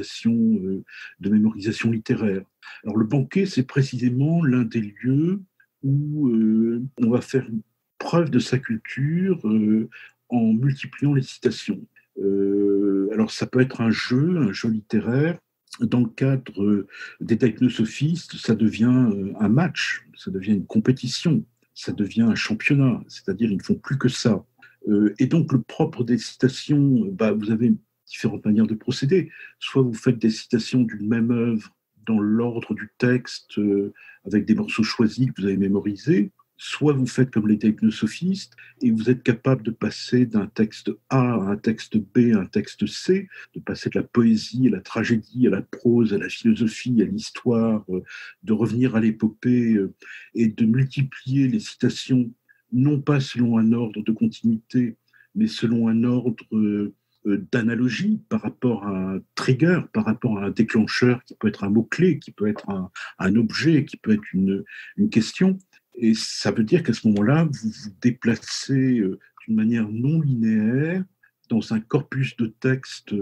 mémorisation littéraire. Alors le banquet, c'est précisément l'un des lieux où on va faire preuve de sa culture en multipliant les citations. Alors ça peut être un jeu littéraire. Dans le cadre des technosophistes, ça devient un match, ça devient une compétition, ça devient un championnat, c'est-à-dire ils ne font plus que ça. Et donc le propre des citations, vous avez différentes manières de procéder. Soit vous faites des citations d'une même œuvre dans l'ordre du texte, avec des morceaux choisis que vous avez mémorisés, soit vous faites comme les technosophistes et vous êtes capable de passer d'un texte A à un texte B à un texte C, de passer de la poésie à la tragédie, à la prose, à la philosophie, à l'histoire, de revenir à l'épopée et de multiplier les citations, non pas selon un ordre de continuité, mais selon un ordre d'analogie par rapport à un trigger, par rapport à un déclencheur qui peut être un mot-clé, qui peut être un objet, qui peut être une question. Et ça veut dire qu'à ce moment-là, vous vous déplacez d'une manière non linéaire dans un corpus de texte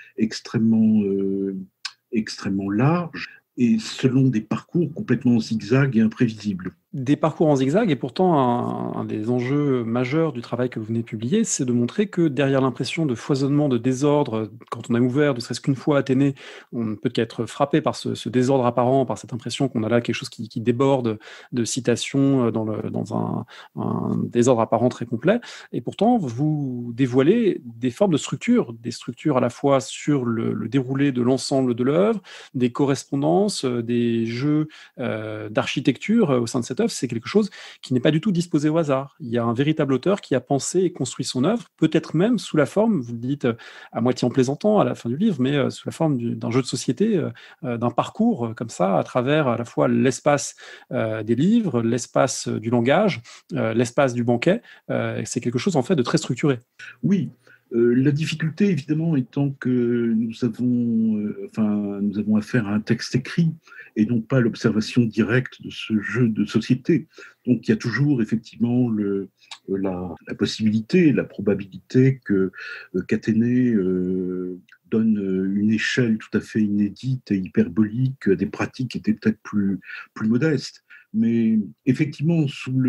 extrêmement large et selon des parcours complètement zigzag et imprévisibles. Des parcours en zigzag, et pourtant un des enjeux majeurs du travail que vous venez de publier, c'est de montrer que derrière l'impression de foisonnement, de désordre, quand on a ouvert, ne serait-ce qu'une fois Athénée, on ne peut qu'être frappé par ce désordre apparent, par cette impression qu'on a là quelque chose qui déborde de citations dans un désordre apparent très complet. Et pourtant, vous dévoilez des formes de structures, des structures à la fois sur le déroulé de l'ensemble de l'œuvre, des correspondances, des jeux d'architecture au sein de cette œuvre. C'est quelque chose qui n'est pas du tout disposé au hasard. Il y a un véritable auteur qui a pensé et construit son œuvre, peut-être même sous la forme, vous le dites à moitié en plaisantant à la fin du livre, mais sous la forme d'un jeu de société, d'un parcours comme ça, à travers à la fois l'espace des livres, l'espace du langage, l'espace du banquet. C'est quelque chose en fait de très structuré. Oui, la difficulté, évidemment, étant que nous avons affaire à un texte écrit et non pas à l'observation directe de ce jeu de société. Donc, il y a toujours, effectivement, la possibilité, la probabilité qu'Athénée donne une échelle tout à fait inédite et hyperbolique à des pratiques qui étaient peut-être plus modestes. Mais effectivement,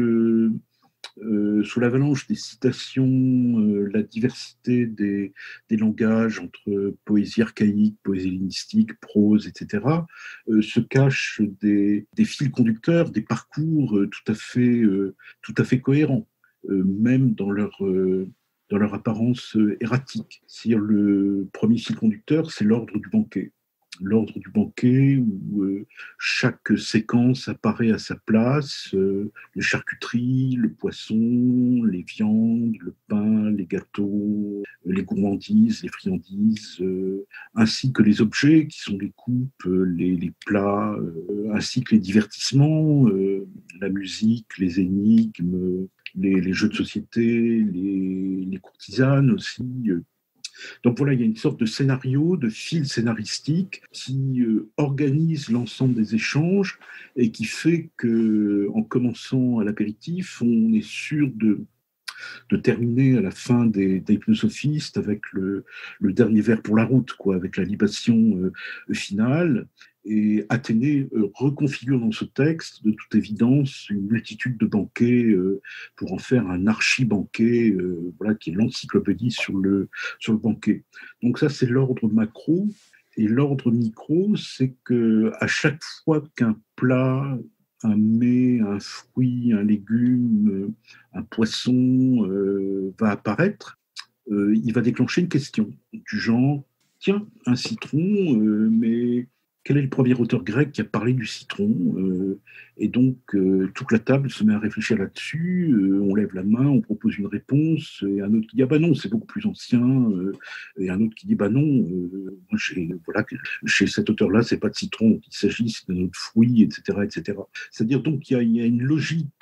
sous l'avalanche des citations, la diversité des langages entre poésie archaïque, poésie hellénistique, prose, etc., se cachent des fils conducteurs, des parcours tout à fait cohérents, même dans leur apparence erratique. C'est-à-dire le premier fil conducteur, c'est l'ordre du banquet. L'ordre du banquet où chaque séquence apparaît à sa place, les charcuteries, le poisson, les viandes, le pain, les gâteaux, les gourmandises, les friandises, ainsi que les objets qui sont les coupes, les plats, ainsi que les divertissements, la musique, les énigmes, les jeux de société, les courtisanes aussi. Donc voilà, il y a une sorte de scénario, de fil scénaristique qui organise l'ensemble des échanges et qui fait que, en commençant à l'apéritif, on est sûr de terminer à la fin des hypnosophistes avec le dernier vers pour la route, quoi, avec la libation finale. Et Athénée reconfigure dans ce texte, de toute évidence, une multitude de banquets pour en faire un archi-banquet, voilà, qui est l'encyclopédie sur le banquet. Donc ça, c'est l'ordre macro. Et l'ordre micro, c'est que à chaque fois qu'un plat, un mets, un fruit, un légume, un poisson va apparaître, il va déclencher une question du genre, tiens, un citron, mais quel est le premier auteur grec qui a parlé du citron? Et donc, toute la table se met à réfléchir là-dessus, on lève la main, on propose une réponse, et un autre qui dit, ah bah non, c'est beaucoup plus ancien, et un autre qui dit, bah non, moi, voilà, chez cet auteur-là, c'est pas de citron, il s'agit d'un autre fruit, etc., etc. C'est-à-dire, donc, il y a une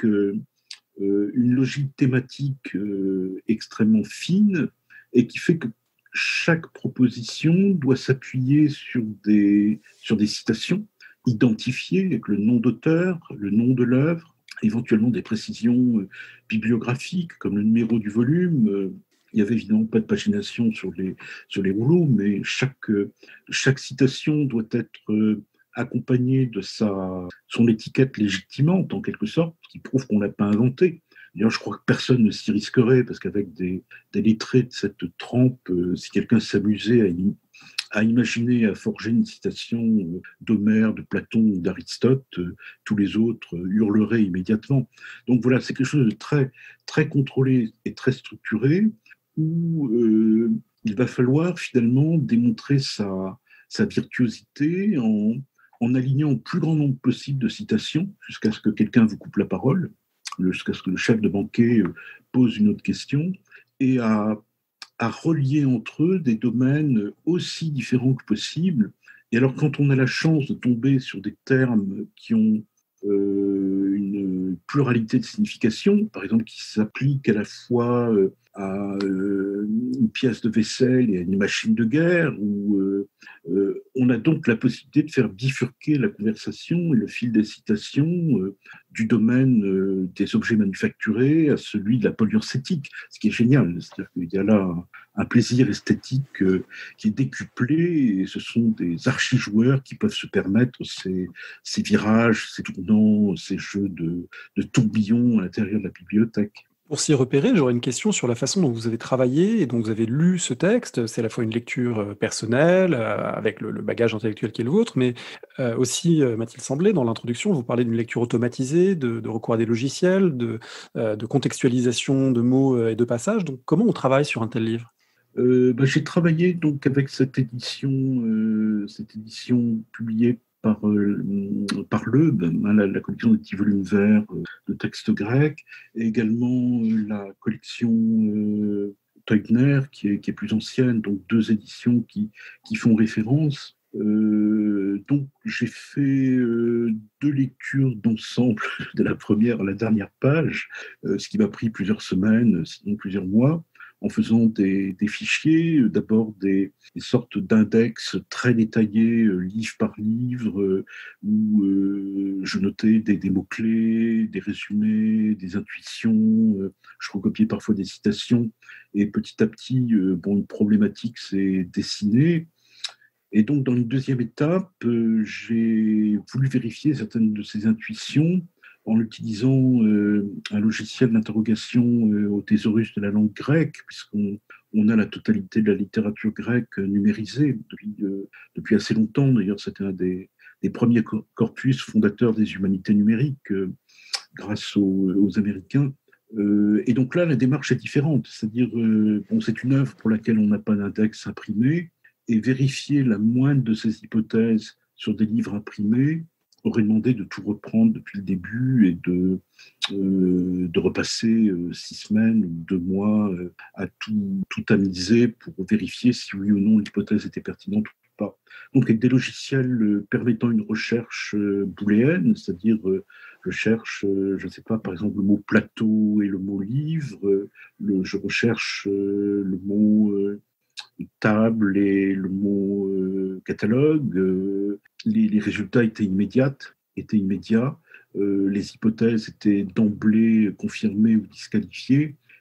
logique thématique extrêmement fine et qui fait que chaque proposition doit s'appuyer sur des citations identifiées avec le nom d'auteur, le nom de l'œuvre, éventuellement des précisions bibliographiques comme le numéro du volume. Il n'y avait évidemment pas de pagination sur les rouleaux, mais chaque citation doit être accompagnée de son étiquette légitimante, en quelque sorte, qui prouve qu'on ne l'a pas inventée. D'ailleurs, je crois que personne ne s'y risquerait, parce qu'avec des lettrés de cette trempe, si quelqu'un s'amusait à imaginer, à forger une citation d'Homère, de Platon ou d'Aristote, tous les autres hurleraient immédiatement. Donc voilà, c'est quelque chose de très, très contrôlé et très structuré, où il va falloir finalement démontrer sa virtuosité en alignant le plus grand nombre possible de citations, jusqu'à ce que quelqu'un vous coupe la parole, jusqu'à ce que le chef de banquet pose une autre question, et à relier entre eux des domaines aussi différents que possible. Et alors, quand on a la chance de tomber sur des termes qui ont une pluralité de signification, par exemple, qui s'appliquent à la fois à une pièce de vaisselle et à une machine de guerre, où on a donc la possibilité de faire bifurquer la conversation et le fil des citations du domaine des objets manufacturés à celui de la polyurcétique, ce qui est génial. C'est-à-dire qu'il y a là un plaisir esthétique qui est décuplé, et ce sont des archi-joueurs qui peuvent se permettre ces virages, ces tournants, ces jeux de tourbillons à l'intérieur de la bibliothèque. Pour s'y repérer, j'aurais une question sur la façon dont vous avez travaillé et dont vous avez lu ce texte. C'est à la fois une lecture personnelle, avec le bagage intellectuel qui est le vôtre, mais aussi, m'a-t-il semblé, dans l'introduction, vous parlez d'une lecture automatisée, de recours à des logiciels, de contextualisation de mots et de passages. Donc, comment on travaille sur un tel livre? J'ai travaillé donc avec cette édition publiée par Leub, hein, la collection des petits volumes verts de textes grecs, et également la collection Teubner, qui est plus ancienne, donc deux éditions qui font référence. Donc j'ai fait deux lectures d'ensemble de la première à la dernière page, ce qui m'a pris plusieurs semaines, sinon plusieurs mois, en faisant des fichiers, d'abord des sortes d'index très détaillés, livre par livre, où je notais des mots-clés, des résumés, des intuitions, je recopiais parfois des citations, et petit à petit, une problématique s'est dessinée. Et donc, dans une deuxième étape, j'ai voulu vérifier certaines de ces intuitions en utilisant un logiciel d'interrogation au thésaurus de la langue grecque, puisqu'on a la totalité de la littérature grecque numérisée depuis assez longtemps. D'ailleurs, c'était un des premiers corpus fondateurs des humanités numériques, grâce aux Américains. Et donc là, la démarche est différente. C'est-à-dire, c'est une œuvre pour laquelle on n'a pas d'index imprimé, et vérifier la moindre de ces hypothèses sur des livres imprimés aurait demandé de tout reprendre depuis le début et de repasser 6 semaines ou 2 mois à tout tamiser pour vérifier si oui ou non l'hypothèse était pertinente ou pas. Donc avec des logiciels permettant une recherche booléenne, c'est-à-dire je cherche, je ne sais pas, par exemple le mot plateau et le mot livre, je recherche le mot table et le mot catalogue. Les résultats étaient immédiats. Les hypothèses étaient d'emblée confirmées ou disqualifiées.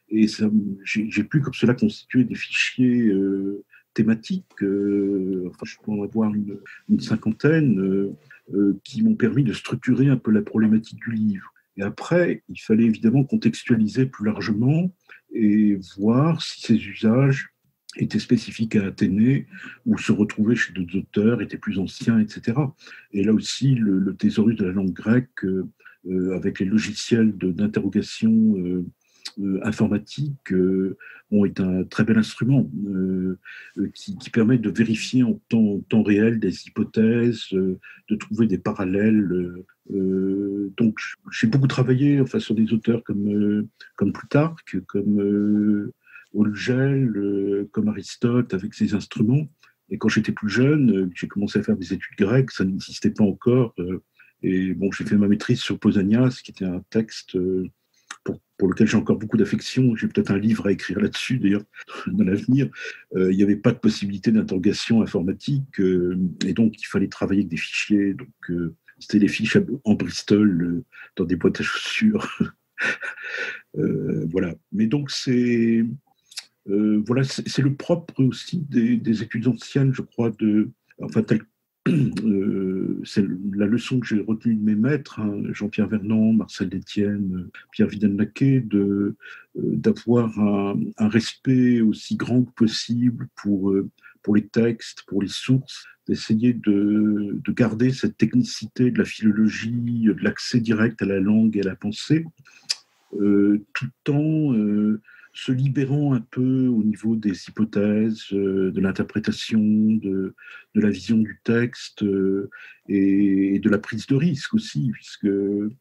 Et j'ai pu comme cela constituer des fichiers thématiques, enfin je peux en avoir une cinquantaine, qui m'ont permis de structurer un peu la problématique du livre. Et après, il fallait évidemment contextualiser plus largement et voir si ces usages étaient spécifiques à Athénée ou se retrouvaient chez d'autres auteurs, étaient plus anciens, etc. Et là aussi, le thésaurus de la langue grecque, avec les logiciels d'interrogation informatique, est un très bel instrument qui permet de vérifier en temps réel des hypothèses, de trouver des parallèles. Donc, j'ai beaucoup travaillé enfin, sur des auteurs comme Plutarque, comme Holgel, comme Aristote, avec ces instruments. Et quand j'étais plus jeune, j'ai commencé à faire des études grecques, ça n'existait pas encore. Et bon, j'ai fait ma maîtrise sur Pausanias, qui était un texte pour lequel j'ai encore beaucoup d'affection. J'ai peut-être un livre à écrire là-dessus, d'ailleurs, dans l'avenir. Il n'y avait pas de possibilité d'interrogation informatique, et donc il fallait travailler avec des fichiers. Donc, c'était des fiches en Bristol, dans des boîtes à chaussures. Voilà. Mais donc, voilà, c'est le propre aussi des études anciennes, je crois, enfin, c'est la leçon que j'ai retenue de mes maîtres, hein, Jean-Pierre Vernant, Marcel Détienne, Pierre Vidal-Naquet, d'avoir un respect aussi grand que possible pour les textes, pour les sources, d'essayer de garder cette technicité de la philologie, de l'accès direct à la langue et à la pensée, tout en se libérant un peu au niveau des hypothèses, de l'interprétation, de la vision du texte, et de la prise de risque aussi, puisque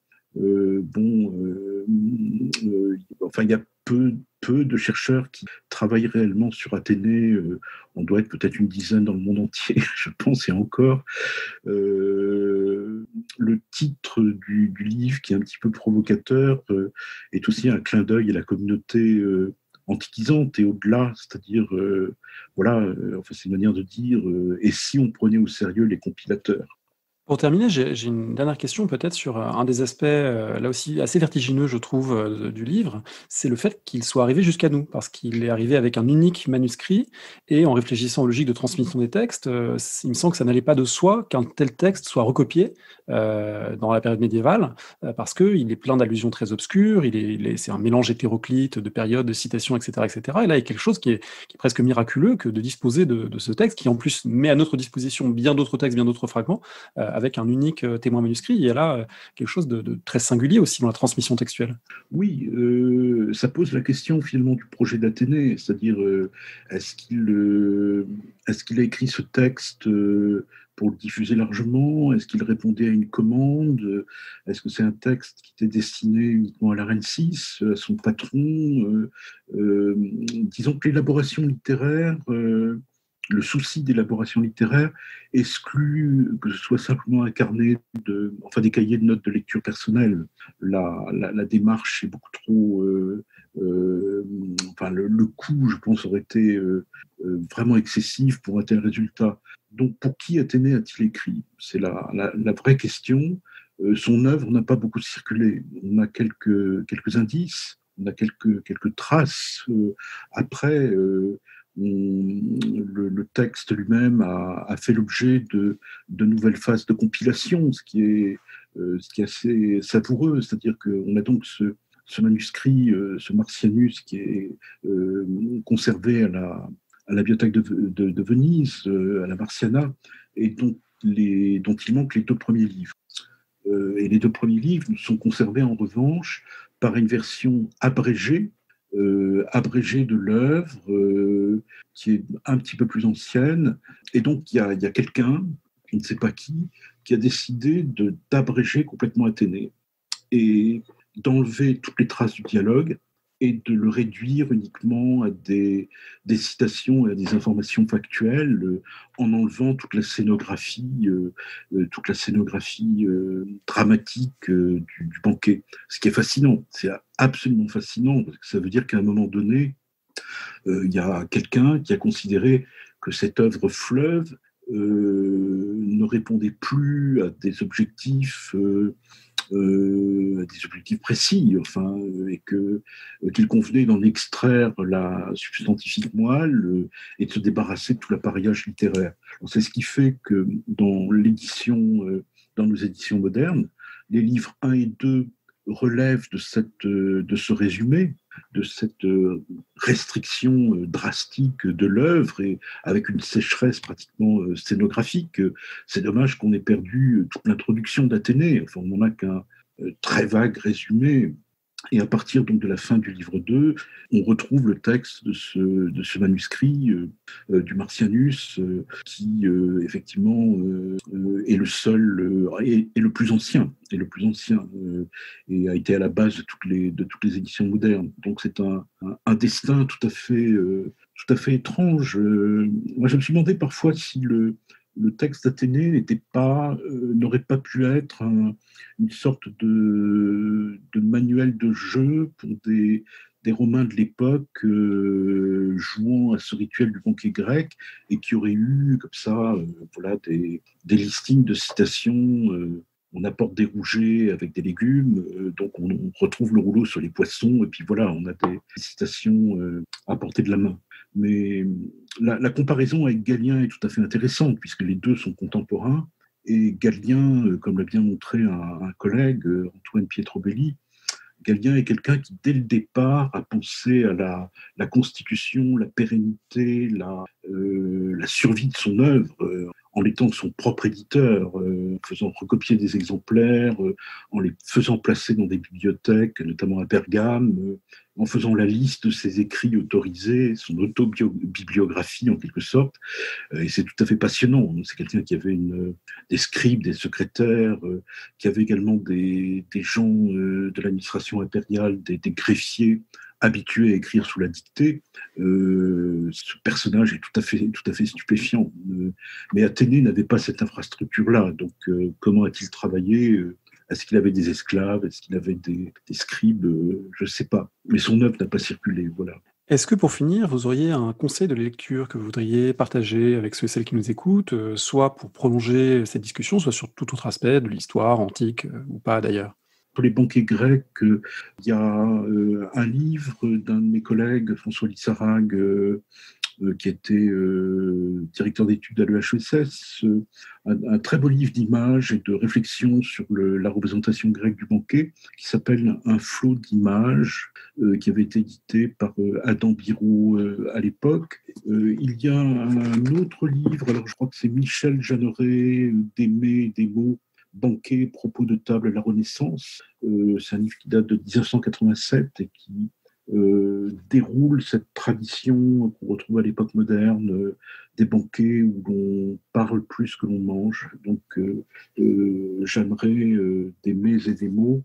enfin, il y a peu de chercheurs qui travaillent réellement sur Athénée. On doit être peut-être une dizaine dans le monde entier, je pense, et encore. Le titre du livre, qui est un petit peu provocateur, est aussi un clin d'œil à la communauté antiquisante et au-delà, c'est-à-dire, voilà, enfin, c'est une manière de dire, et si on prenait au sérieux les compilateurs? Pour terminer, j'ai une dernière question peut-être sur un des aspects, là aussi assez vertigineux, je trouve, du livre. C'est le fait qu'il soit arrivé jusqu'à nous, parce qu'il est arrivé avec un unique manuscrit et en réfléchissant aux logiques de transmission des textes, il me semble que ça n'allait pas de soi qu'un tel texte soit recopié dans la période médiévale, parce qu'il est plein d'allusions très obscures, c'est un mélange hétéroclite de périodes, de citations, etc., etc. Et là, il y a quelque chose qui est presque miraculeux que de disposer de ce texte, qui en plus met à notre disposition bien d'autres textes, bien d'autres fragments, avec un unique témoin manuscrit. Il y a là quelque chose de très singulier aussi dans la transmission textuelle. Oui, ça pose la question finalement du projet d'Athénée, c'est-à-dire est-ce qu'il a écrit ce texte pour le diffuser largement? Est-ce qu'il répondait à une commande? Est-ce que c'est un texte qui était destiné uniquement à la reine 6, à son patron? Disons que l'élaboration littéraire, le souci d'élaboration littéraire exclut que ce soit simplement un carnet enfin des cahiers de notes de lecture personnelle. La démarche est beaucoup trop, enfin le coût, je pense, aurait été vraiment excessif pour un tel résultat. Donc pour qui Athénée a-t-il écrit? C'est la vraie question. Son œuvre n'a pas beaucoup circulé. On a quelques indices, on a quelques traces. Après, le texte lui-même a fait l'objet de nouvelles phases de compilation, ce qui est assez savoureux. C'est-à-dire qu'on a donc ce manuscrit, ce Martianus, qui est conservé à la bibliothèque de Venise, à la Marciana, et dont il manque les deux premiers livres. Et les deux premiers livres sont conservés en revanche par une version abrégée de l'œuvre, qui est un petit peu plus ancienne. Et donc, il y a quelqu'un, je ne sais pas qui a décidé d'abréger complètement Athénée et d'enlever toutes les traces du dialogue et de le réduire uniquement à des citations et à des informations factuelles, en enlevant toute la scénographie dramatique du banquet. Ce qui est fascinant, c'est absolument fascinant, parce que ça veut dire qu'à un moment donné, il y a quelqu'un qui a considéré que cette œuvre fleuve ne répondait plus à des objectifs des objectifs précis, enfin, et qu'il convenait d'en extraire la substantifique moelle et de se débarrasser de tout l'appareillage littéraire. C'est ce qui fait que dans nos éditions modernes, les livres 1 et 2 relèvent de ce résumé, de cette restriction drastique de l'œuvre et avec une sécheresse pratiquement scénographique. C'est dommage qu'on ait perdu toute l'introduction d'Athénée. Enfin, on n'en a qu'un très vague résumé. Et à partir donc de la fin du livre 2, on retrouve le texte de ce manuscrit du Martianus, qui effectivement est le seul et le plus ancien, et a été à la base de toutes les éditions modernes. Donc c'est un destin tout à fait étrange. Moi, je me suis demandé parfois si le texte d'Athénée n'aurait pas pu être une sorte de manuel de jeu pour des Romains de l'époque jouant à ce rituel du banquet grec et qui auraient eu comme ça des listings de citations. On apporte des rougets avec des légumes, donc on retrouve le rouleau sur les poissons, et puis voilà, on a des citations à portée de la main. Mais la comparaison avec Galien est tout à fait intéressante, puisque les deux sont contemporains, et Galien, comme l'a bien montré un collègue, Antoine Pietrobelli, Galien est quelqu'un qui, dès le départ, a pensé à la constitution, la pérennité, la survie de son œuvre, en étant son propre éditeur, en faisant recopier des exemplaires, en les faisant placer dans des bibliothèques, notamment à Bergame, en faisant la liste de ses écrits autorisés, son autobibliographie en quelque sorte. Et c'est tout à fait passionnant. C'est quelqu'un qui avait des scribes, des secrétaires, qui avait également des gens de l'administration impériale, des greffiers habitué à écrire sous la dictée. Ce personnage est tout à fait stupéfiant. Mais Athénée n'avait pas cette infrastructure-là. Donc, comment a-t-il travaillé ? Est-ce qu'il avait des esclaves ? Est-ce qu'il avait des scribes ? Je ne sais pas. Mais son œuvre n'a pas circulé. Voilà. Est-ce que pour finir, vous auriez un conseil de lecture que vous voudriez partager avec ceux et celles qui nous écoutent, soit pour prolonger cette discussion, soit sur tout autre aspect de l'histoire antique ou pas d'ailleurs ? Pour les banquets grecs, il y a un livre d'un de mes collègues, François Lissarag, qui était directeur d'études à l'EHESS, un très beau livre d'images et de réflexions sur la représentation grecque du banquet, qui s'appelle Un flot d'images, qui avait été édité par Adam Biro à l'époque. Il y a un autre livre, alors je crois que c'est Michel Jeanneret, D'Aimé, des mots, Banquet, propos de table à la Renaissance. C'est un livre qui date de 1987 et qui déroule cette tradition qu'on retrouve à l'époque moderne des banquets où l'on parle plus que l'on mange. Donc, Jeanneret, des mets et des mots.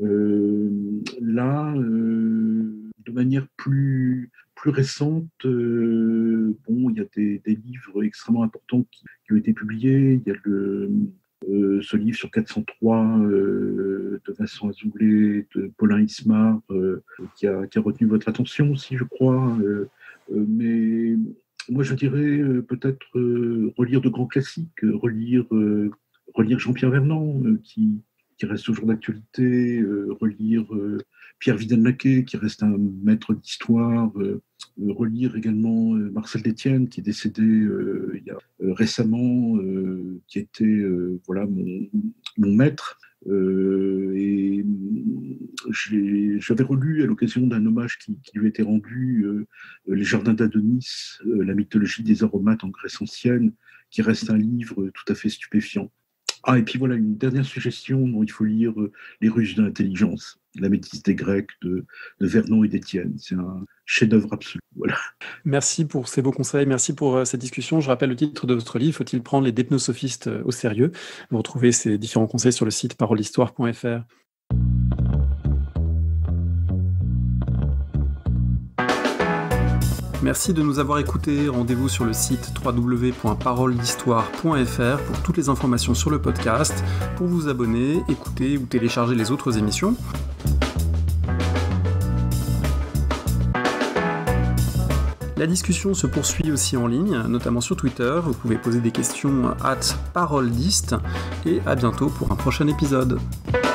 Là, de manière plus récente, il y a des livres extrêmement importants qui ont été publiés. Il y a ce livre sur 403 de Vincent Azoulay, de Paulin Ismar, qui a retenu votre attention aussi, je crois. Mais moi, je dirais peut-être relire de grands classiques, relire Jean-Pierre Vernant, qui reste toujours d'actualité, relire Pierre Vidal-Naquet, qui reste un maître d'histoire, relire également Marcel Détienne, qui est décédé il y a récemment, qui était mon maître. Et j'avais relu à l'occasion d'un hommage qui lui était rendu Les Jardins d'Adonis, la mythologie des aromates en Grèce ancienne, qui reste un livre tout à fait stupéfiant. Ah, et puis voilà, une dernière suggestion dont il faut lire Les Ruses de l'intelligence, la métisse des Grecs de Vernon et d'Étienne. C'est un chef-d'œuvre absolu. Voilà. Merci pour ces beaux conseils, merci pour cette discussion. Je rappelle le titre de votre livre, Faut-il prendre les dépnosophistes au sérieux ? Vous retrouvez ces différents conseils sur le site parolehistoire.fr. Merci de nous avoir écoutés. Rendez-vous sur le site www.parolehistoire.fr pour toutes les informations sur le podcast, pour vous abonner, écouter ou télécharger les autres émissions. La discussion se poursuit aussi en ligne, notamment sur Twitter. Vous pouvez poser des questions @paroledist et à bientôt pour un prochain épisode.